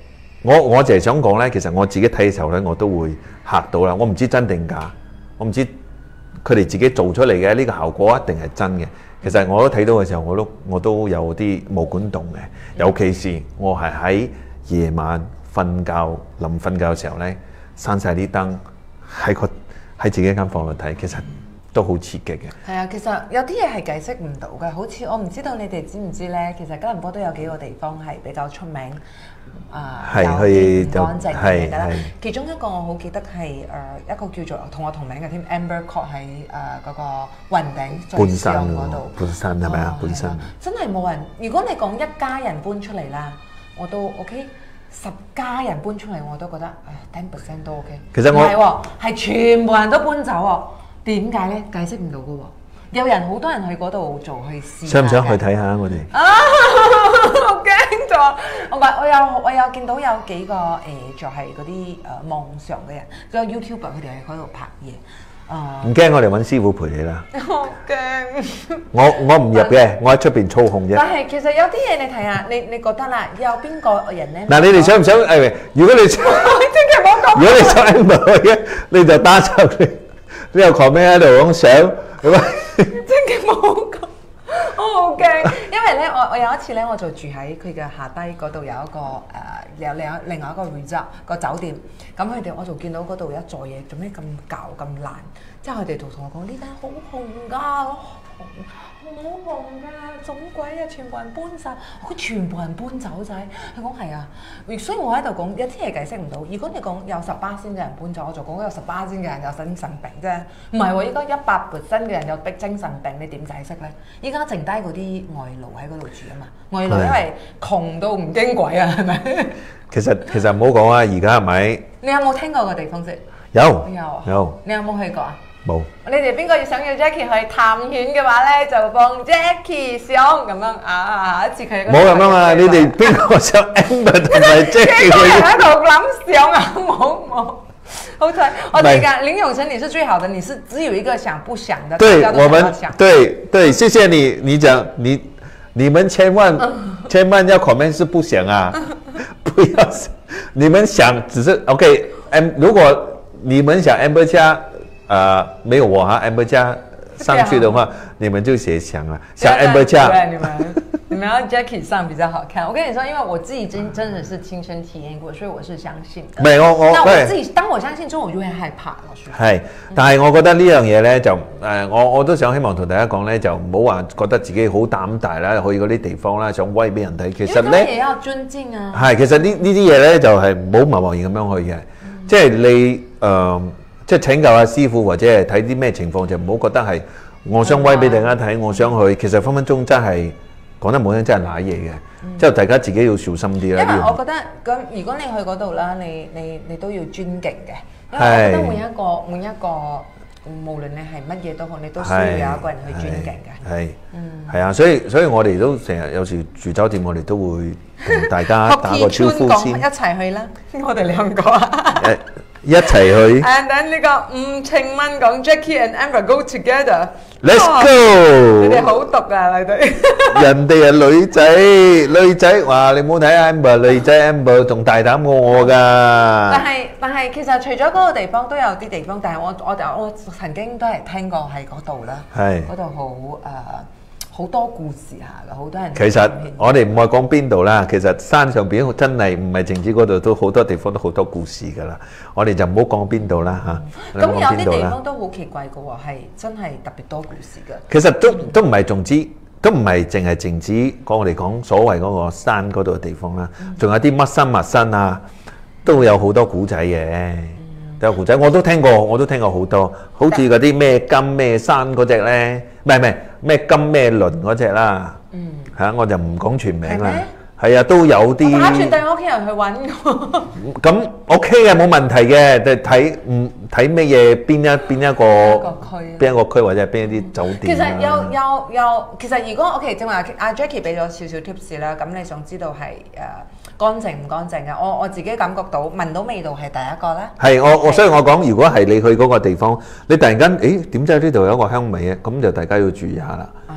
[SPEAKER 1] 我我就係想講咧，其實我自己睇嘅時候咧，我都會嚇到啦。我唔知真定假，我唔知佢哋自己做出嚟嘅呢個效果一定係真嘅。其實我都睇到嘅時候，我都我都有啲毛管動嘅，尤其是我係喺夜晚瞓覺臨瞓覺嘅時候咧，閂晒啲燈喺個喺自己間房度睇，其實都好刺激嘅。係啊，其實有啲嘢係解釋唔到嘅，好似我唔知道你哋知唔知咧？其實吉隆坡都有幾個地方係比較出名，啊、呃、有啲唔乾淨嘅啦。其中一個我好記得係誒、呃、一個叫做同我同名嘅添 Amber Court 喺誒嗰個雲頂最上嗰度。半山係咪啊？半山真係冇人。如果你講一家人搬出嚟啦，我都 OK。十家人搬出嚟我都覺得誒 ten percent 都 OK。其實我唔係喎，係全部人都搬走喎。點解咧？解釋唔到嘅喎。有人好多人去嗰度做去試。想唔想去睇下我哋？啊，好驚咗！我唔係，我有我有見到有幾個誒、呃，就係嗰啲誒網上嘅人，個 YouTuber 佢哋喺嗰度拍嘢。唔驚，我哋揾師傅陪你啦。好驚！我我唔入嘅，我喺出邊操控啫。但係其實有啲嘢你睇下，你你覺得啦，有邊個人咧？嗱，你哋想唔想誒？如果你想，千祈唔好講。如果你想 Amber 嘅，你就打上嚟，你又 comment 喺度講相，係咪？千祈唔好講，我好驚，因為咧，我我有一次咧，我就住喺佢嘅下低嗰度有一個誒、呃，有另外另外一個 resort 個酒店，咁佢哋我就見到嗰度一座嘢，做咩咁舊咁爛？之後佢哋就同我講呢間好紅㗎，好紅㗎，總鬼啊！全部人搬晒，佢全部人搬走晒。佢講係啊，所以我喺度講有啲嘢解釋唔到。如果你講有十巴仙嘅人搬走，我就講有十巴仙嘅人有精神病啫。唔係喎，依家一百 percent 嘅人有逼精神病，你點解釋咧？依家剩低嗰啲外勞喺嗰度住啊嘛，外勞因為窮到唔經鬼啊，係咪？其實其實唔好講啊，而家係咪？你有冇聽過個地方先？有有有。你有冇去過啊？冇。你哋邊個想要 Jacky 去探險嘅話咧，就幫 Jacky 上咁樣啊！下一次佢冇咁啊嘛！你哋邊個想 Amber 同埋 Jacky 去？喺度諗上啊！冇冇。好彩，我哋講林永成，你是最好的，你是只有一個想不想的，對，我們對對，謝謝你，你講你你們千萬千萬要 comment 是不想啊，不要，你們想只是 OK。M 如果你們想 Amber 家。呃，沒有我哈 Amber 家上去的話，你們就寫想了，想 Amber 家。對，你們你們要 Jacky 上比較好看。我跟你說，因為我自己真真的是親身體驗過，所以我是相信的。沒有我，但我自己當我相信之後，我就會害怕。係，但係我覺得呢樣嘢咧就誒，我我都想希望同大家講咧，就唔好話覺得自己好膽大啦，去嗰啲地方啦，想威俾人睇。其實咧，也要尊敬啊。係，其實呢呢啲嘢咧就係唔好貿貿然咁樣去嘅，即係你誒。即係請教下師傅或者係睇啲咩情況，就唔好覺得係我想威俾大家睇，我想去，其實分分鐘真係講得冇聽，真係賴嘢嘅。之後大家自己要小心啲啦。因為我覺得咁，如果你去嗰度啦，你你你都要尊敬嘅，因為我覺得每一個每一個無論你係乜嘢都好，你都需要有一個人去尊敬嘅。係，嗯，係啊，所以所以我哋都成日有時住酒店，我哋都會同大家打個招呼先，一齊去啦，我哋兩個啊。一齊去 ，and then 呢個五千蚊講 Jacky and Amber go together。Let's go！ 你哋好毒啊，你哋。人哋係女仔，女仔哇！你唔好睇 Amber， 女仔 Amber 仲大膽過我㗎。但係但係其實除咗嗰個地方都有啲地方，但係我我我曾經都係聽過喺嗰度啦。係。嗰度好誒。好多故事下㗎，好多人。其實我哋唔係講邊度啦，其實山上邊真係唔係淨止嗰度，都好多地方都好多故事㗎啦。我哋就唔好講邊度啦嚇。咁有啲地方都好奇怪㗎喎，係真係特別多故事㗎。其實都都唔係總之，都唔係淨係淨止講我哋講所謂嗰個山嗰度嘅地方啦，仲有啲乜山乜山啊，都會有好多古仔嘅。都有古仔，我都聽過，我都聽過好多，好似嗰啲咩金咩山嗰隻咧，唔係唔係咩金咩輪嗰隻啦，嗯，嚇我就唔講全名啦，係啊，都有啲。我打算帶我屋企人去揾我。咁 OK 嘅，冇問題嘅，就睇唔睇咩嘢邊一邊一個邊一個區或者係邊一啲酒店。其實有有有，其實如果 OK，正話阿 Jacky 俾咗少少 tips 啦，咁你想知道係誒？乾淨唔乾淨嘅，我我自己感覺到聞到味道係第一個啦。係我我所以我講，如果係你去嗰個地方，你突然間，誒點知呢度有一個香味嘅，咁就大家要注意下啦。啊，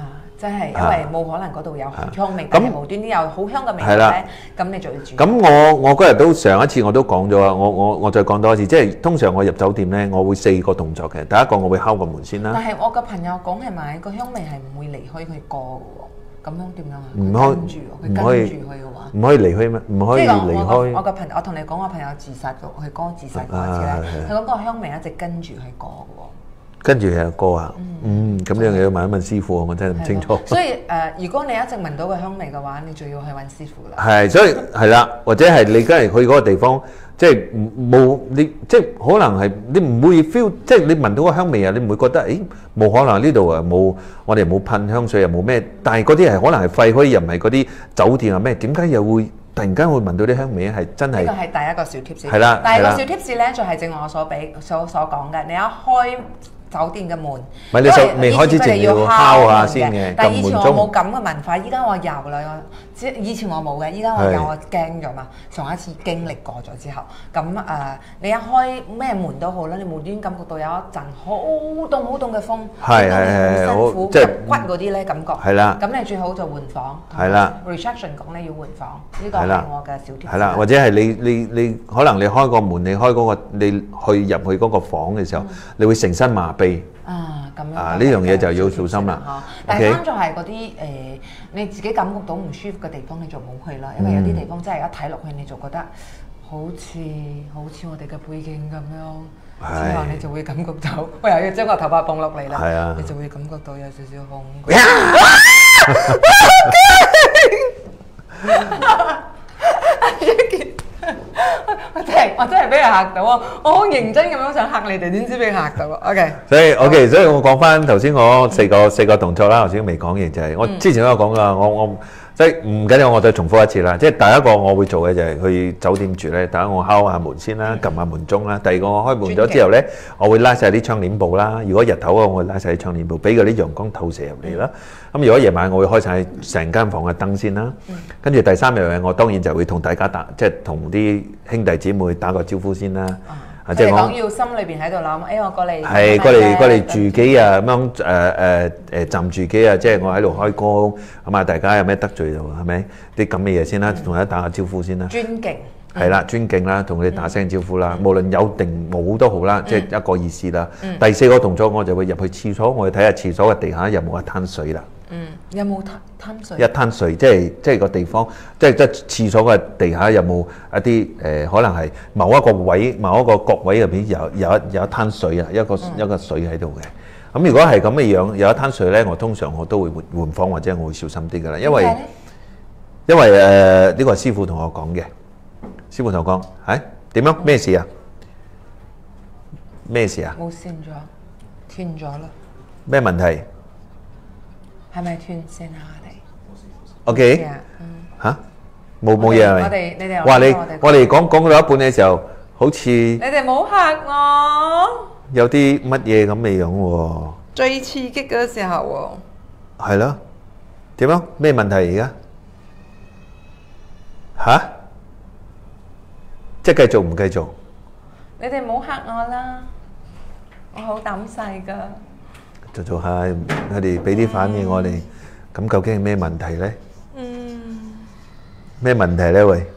[SPEAKER 2] 即係因為冇可能嗰度有香味，但係無端端有好香嘅味道咧，咁你就要注意。
[SPEAKER 1] 咁我我嗰日都上一次我都講咗啊，我我我再講多一次，即係通常我入酒店咧，我會四個動作嘅。第一個我會敲個門先啦。
[SPEAKER 2] 但係我個朋友講係咪個香味係唔會離開佢過嘅喎？咁樣點樣啊？
[SPEAKER 1] 唔可以，
[SPEAKER 2] 佢跟住佢嘅話，
[SPEAKER 1] 唔可以離開咩？唔可以離開。
[SPEAKER 2] 我個朋友，我同你講，我朋友自殺過，佢哥自殺過一次咧，佢講個香味一直跟住佢過嘅喎。跟住
[SPEAKER 1] 係歌啊，嗯，咁樣要問一問師傅，我真係唔清楚。
[SPEAKER 2] 所以誒，如果你一直聞到個香味嘅話，你就要去揾師傅啦。
[SPEAKER 1] 係，所以係啦，或者係你梗係去嗰個地方，即係冇你，即係可能係你唔會 feel，即係你聞到個香味啊，你唔會覺得，誒冇可能呢度啊冇，我哋冇噴香水又冇咩，但係嗰啲係可能係廢墟，又唔係嗰啲酒店啊咩，點解又會突然間會聞到啲香味咧？係真係。呢個係第一個小 tips。係啦，第二個小 tips 咧就係正我所俾所所講嘅，你一開酒店嘅門，唔係你首未開之前要敲下先嘅。
[SPEAKER 2] 但係以前我冇咁嘅文化，依家我有啦。即以前我冇嘅，依家我有，我驚咗嘛。上一次經歷過咗之後，咁誒、呃、你一開咩門都好啦，你無端感覺到有一陣好凍好凍嘅風，係係係好辛苦，即係骨嗰啲咧感覺。係啦。咁你最好就換房。係啦。reception 講咧要換房，呢個係我嘅小貼士。係啦，或者係你你你可能你開個門，你開嗰、嗰個你去入去嗰個房嘅時候，嗯、你會成身麻痹。啊，咁樣啊，呢樣嘢就要小心啦。 但係啱就係嗰啲誒，你自己感覺到唔舒服嘅地方，你就冇去啦。因為有啲地方真係一睇落去，你就覺得好似好似我哋嘅背景咁樣，之後你就會感覺到，我又要將個頭髮放落嚟啦，你就會感覺到有少少恐懼。我真係我真係俾人嚇到啊！我好認真咁樣想嚇你哋，點知俾嚇到啊 ？OK，
[SPEAKER 1] 所以 OK， 所以我講翻頭先我四個四個動作啦，頭先未講完就係我之前都有講噶，我我即係唔緊要，我再重複一次啦。即係第一個我會做嘅就係去酒店住咧，第一我敲下門先啦，撳下門鐘啦。第二個我開門咗之後咧，我會拉晒啲窗簾布啦。如果日頭我會拉晒啲窗簾布，俾嗰啲陽光透射入嚟啦。咁如果夜晚我會開晒成間房嘅燈先啦。跟住第三樣嘢，我當然就會同大家打，即係同啲兄弟姊妹打個招呼先啦。
[SPEAKER 2] 啊，即係講要心裏邊喺度諗，誒我過嚟
[SPEAKER 1] 係過嚟過嚟住幾日咁樣誒誒誒暫住幾日，即係我喺度開工咁啊！大家有咩得罪就係咪啲咁嘅嘢先啦？同大家打個招呼先啦。尊敬係啦，尊敬啦，同你打聲招呼啦。無論有定冇都好啦，即係一個意思啦。第四個動作我就會入去廁所，我會睇下廁所嘅地下有冇一灘水啦。
[SPEAKER 2] 嗯，有冇灘灘水？
[SPEAKER 1] 一灘水，即係即係個地方，即係即係廁所嘅地下有冇一啲誒、呃？可能係某一個位、某一個角位入邊有有一有一灘水啊，一個、嗯、一個水喺度嘅。咁如果係咁嘅樣，有一灘水咧，我通常我都會換換房或者我會小心啲噶啦，因為因為誒呢、呃這個係師傅同我講嘅，師傅同我講，係點樣？咩事啊？咩事啊？
[SPEAKER 2] 冇線咗，斷咗啦。
[SPEAKER 1] 咩問題？
[SPEAKER 2] 係咪斷線啊？我哋
[SPEAKER 1] OK，嚇冇冇嘢係咪？
[SPEAKER 2] 我哋你哋
[SPEAKER 1] 哇！你我哋講講到一半嘅時候，好似你
[SPEAKER 2] 哋冇嚇我，
[SPEAKER 1] 有啲乜嘢咁嘅樣喎？
[SPEAKER 2] 最刺激嘅時候喎，
[SPEAKER 1] 係咯？點樣？咩問題而家？嚇？即係繼續唔繼續？
[SPEAKER 2] 你哋冇嚇我啦，我好膽細㗎。
[SPEAKER 1] 做做下，佢哋俾啲反應我哋，咁究竟係咩問題咧？嗯。咩問題咧？喂。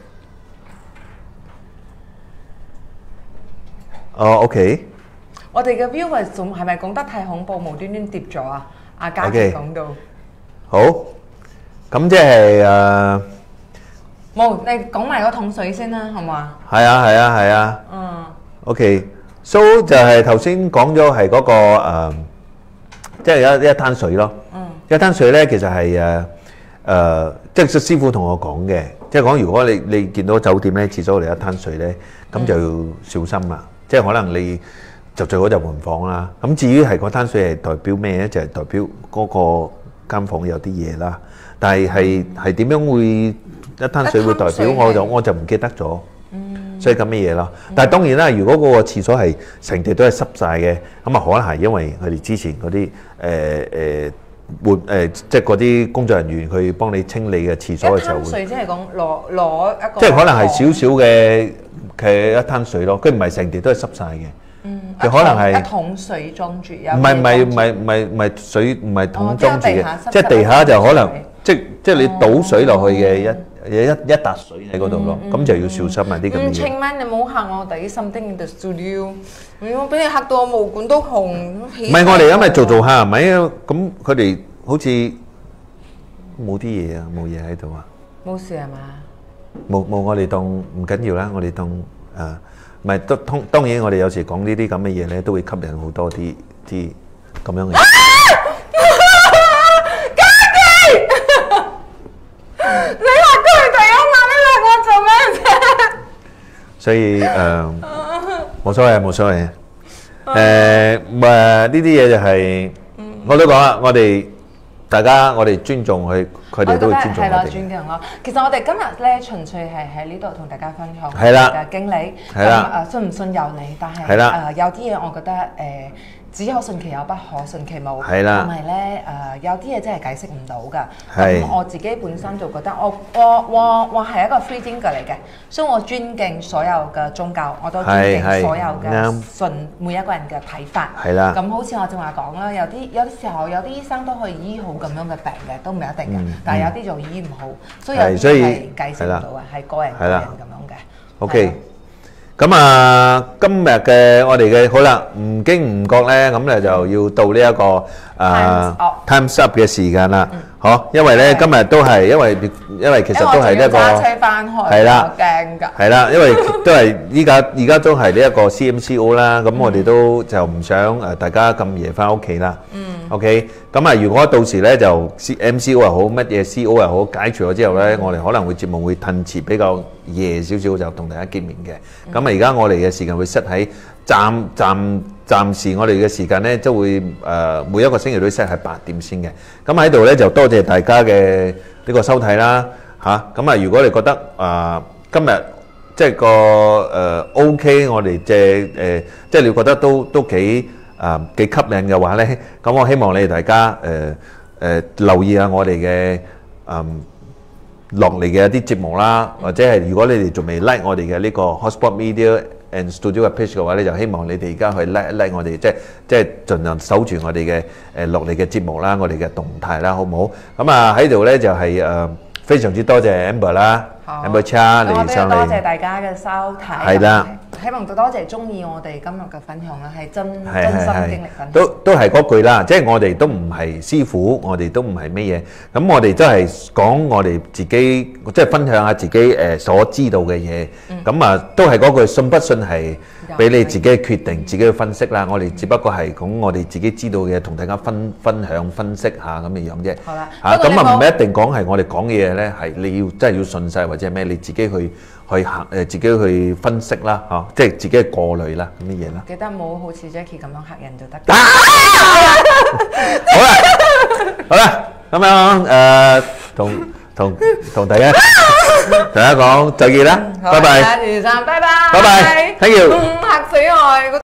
[SPEAKER 1] 哦 ，OK。
[SPEAKER 2] 我哋嘅 viewers 仲係咪講得太恐怖，無端端跌咗啊？阿嘉琪講到。好。
[SPEAKER 1] 咁即係誒。
[SPEAKER 2] 冇，你講埋個桶水先啦，好唔好啊？
[SPEAKER 1] 係啊，係啊，係啊。嗯。OK，so 就係頭先講咗係嗰個誒。即係一一灘水咯，嗯、一灘水咧其實係誒誒，即係師傅同我講嘅，即係講如果你你見到酒店咧廁所嚟一灘水咧，咁就要小心啦。嗯、即係可能你就最好就換房啦。咁至於係嗰灘水係代表咩咧？就係、是、代表嗰個間房有啲嘢啦。但係係係點樣會一灘水會代表我就我就唔記得咗。所以咁嘅嘢咯，但係當然啦，如果嗰個廁所係成地都係濕晒嘅，咁啊可能係因為佢哋之前嗰啲誒誒換誒，即係嗰啲工作人員去幫你清理嘅廁所嘅時候，一灘水即係講攞攞一個，即係可能係少少嘅嘅一灘水咯，佢唔係成地都係濕晒嘅。嗯佢可能係
[SPEAKER 2] 一桶水裝住，唔
[SPEAKER 1] 係唔係唔係唔係唔係水唔係桶裝住嘅，即係地下就可能即即係你倒水落去嘅一。一一笪水喺嗰度咯，咁就要小心啊啲咁嘅嘢。
[SPEAKER 2] 千蚊你冇嚇我哋 something in the studio， 我俾你嚇到我毛管都紅。唔
[SPEAKER 1] 係我哋因為做做下係咪？咁佢哋好似冇啲嘢啊，冇嘢喺度啊。
[SPEAKER 2] 冇事係嘛？
[SPEAKER 1] 冇冇，我哋當唔緊要啦，我哋當誒，唔係都通當然我哋有時講呢啲咁嘅嘢咧，都會吸引好多啲啲咁樣嘅。所以誒冇所謂冇所謂，誒誒呢啲嘢就係我都講啦，我哋大家我哋尊重佢，佢哋都會尊重我哋。係啦，
[SPEAKER 2] 尊敬咯。其實我哋今日咧純粹係喺呢度同大家分享
[SPEAKER 1] 係啦
[SPEAKER 2] 嘅經歷，
[SPEAKER 1] 係啦，
[SPEAKER 2] 誒信唔信由你，但係
[SPEAKER 1] 係啦
[SPEAKER 2] 誒有啲嘢我覺得誒。只可信其有，不可信其無。
[SPEAKER 1] 係啦，
[SPEAKER 2] 同埋咧誒，有啲嘢真係解釋唔到㗎。
[SPEAKER 1] 係。
[SPEAKER 2] 咁我自己本身就覺得，我我我我係一個 free thinker 嚟嘅，所以我尊敬所有嘅宗教，我都尊敬所有嘅信每一個人嘅睇法。
[SPEAKER 1] 係啦。
[SPEAKER 2] 咁好似我正話講啦，有啲有啲時候有啲醫生都可以醫好咁樣嘅病嘅，都唔係一定嘅。嗯、但係有啲就醫唔好，所以有啲係解釋唔到嘅，係個人個人咁樣嘅。
[SPEAKER 1] OK。咁啊，今日嘅我哋嘅好啦，唔經唔覺咧，咁咧就要到呢一個誒 Time's Up 嘅時間啦，嗬，因為咧今日都係因為因為其實都係一個
[SPEAKER 2] 揸車翻去，
[SPEAKER 1] 係啦，
[SPEAKER 2] 驚㗎，
[SPEAKER 1] 係啦，因為都係依家而家都係呢一個 C M C O 啦，咁我哋都就唔想誒大家咁夜翻屋企啦。OK，咁啊，如果到時咧就 M C O 又好，乜嘢 C O 又好，解除咗之後咧，我哋可能會節目會褪遲比較夜少少就同大家見面嘅。咁啊，而家我哋嘅時間會 set 喺暫暫暫時我哋嘅時間咧，都會誒每一個星期都 set 喺八點先嘅。咁喺度咧就多謝大家嘅呢個收睇啦，嚇。咁啊，如果你覺得誒今日即係個誒 OK，我哋即係誒即係你覺得都都幾啊幾吸引嘅話咧，咁我希望你哋大家誒誒留意下我哋嘅嗯落嚟嘅一啲節目啦，或者係如果你哋仲未 like 我哋嘅呢個 Hotspot Media and Studio 嘅 page 嘅話咧，就希望你哋而家去 like 一 like 我哋，即係即係盡量守住我哋嘅誒落嚟嘅節目啦，我哋嘅動態啦，好唔好？咁啊喺度咧就係誒非常之多謝 Amber 啦。Amber Chia 嚟上嚟，
[SPEAKER 2] 多謝大家嘅收睇，係啦，希望多謝中意我哋今日嘅分享啦，係真真心經歷分享。都
[SPEAKER 1] 都係嗰句啦，即係我哋都唔係師傅，我哋都唔係咩嘢，咁我哋都係講我哋自己，即係分享下自己誒所知道嘅嘢，咁啊都係嗰句信不信係俾你自己決定，自己去分析啦。我哋只不過係講我哋自己知道嘅嘢，同大家分分享分析下咁嘅樣啫。
[SPEAKER 2] 好啦，
[SPEAKER 1] 嚇咁啊唔係一定講係我哋講嘅嘢咧，係你要真係要信晒。或者係咩？你自己去去行誒，自己去分析啦，嚇，即係自己去過濾啦，咁嘅嘢啦。
[SPEAKER 2] 記得冇好似 Jacky 咁樣嚇人就得。
[SPEAKER 1] 好啦，好啦，咁樣誒，同同同大家大家講再見啦，拜拜。
[SPEAKER 2] 余生，拜拜。
[SPEAKER 1] 拜拜，thank you。
[SPEAKER 2] 嚇死我！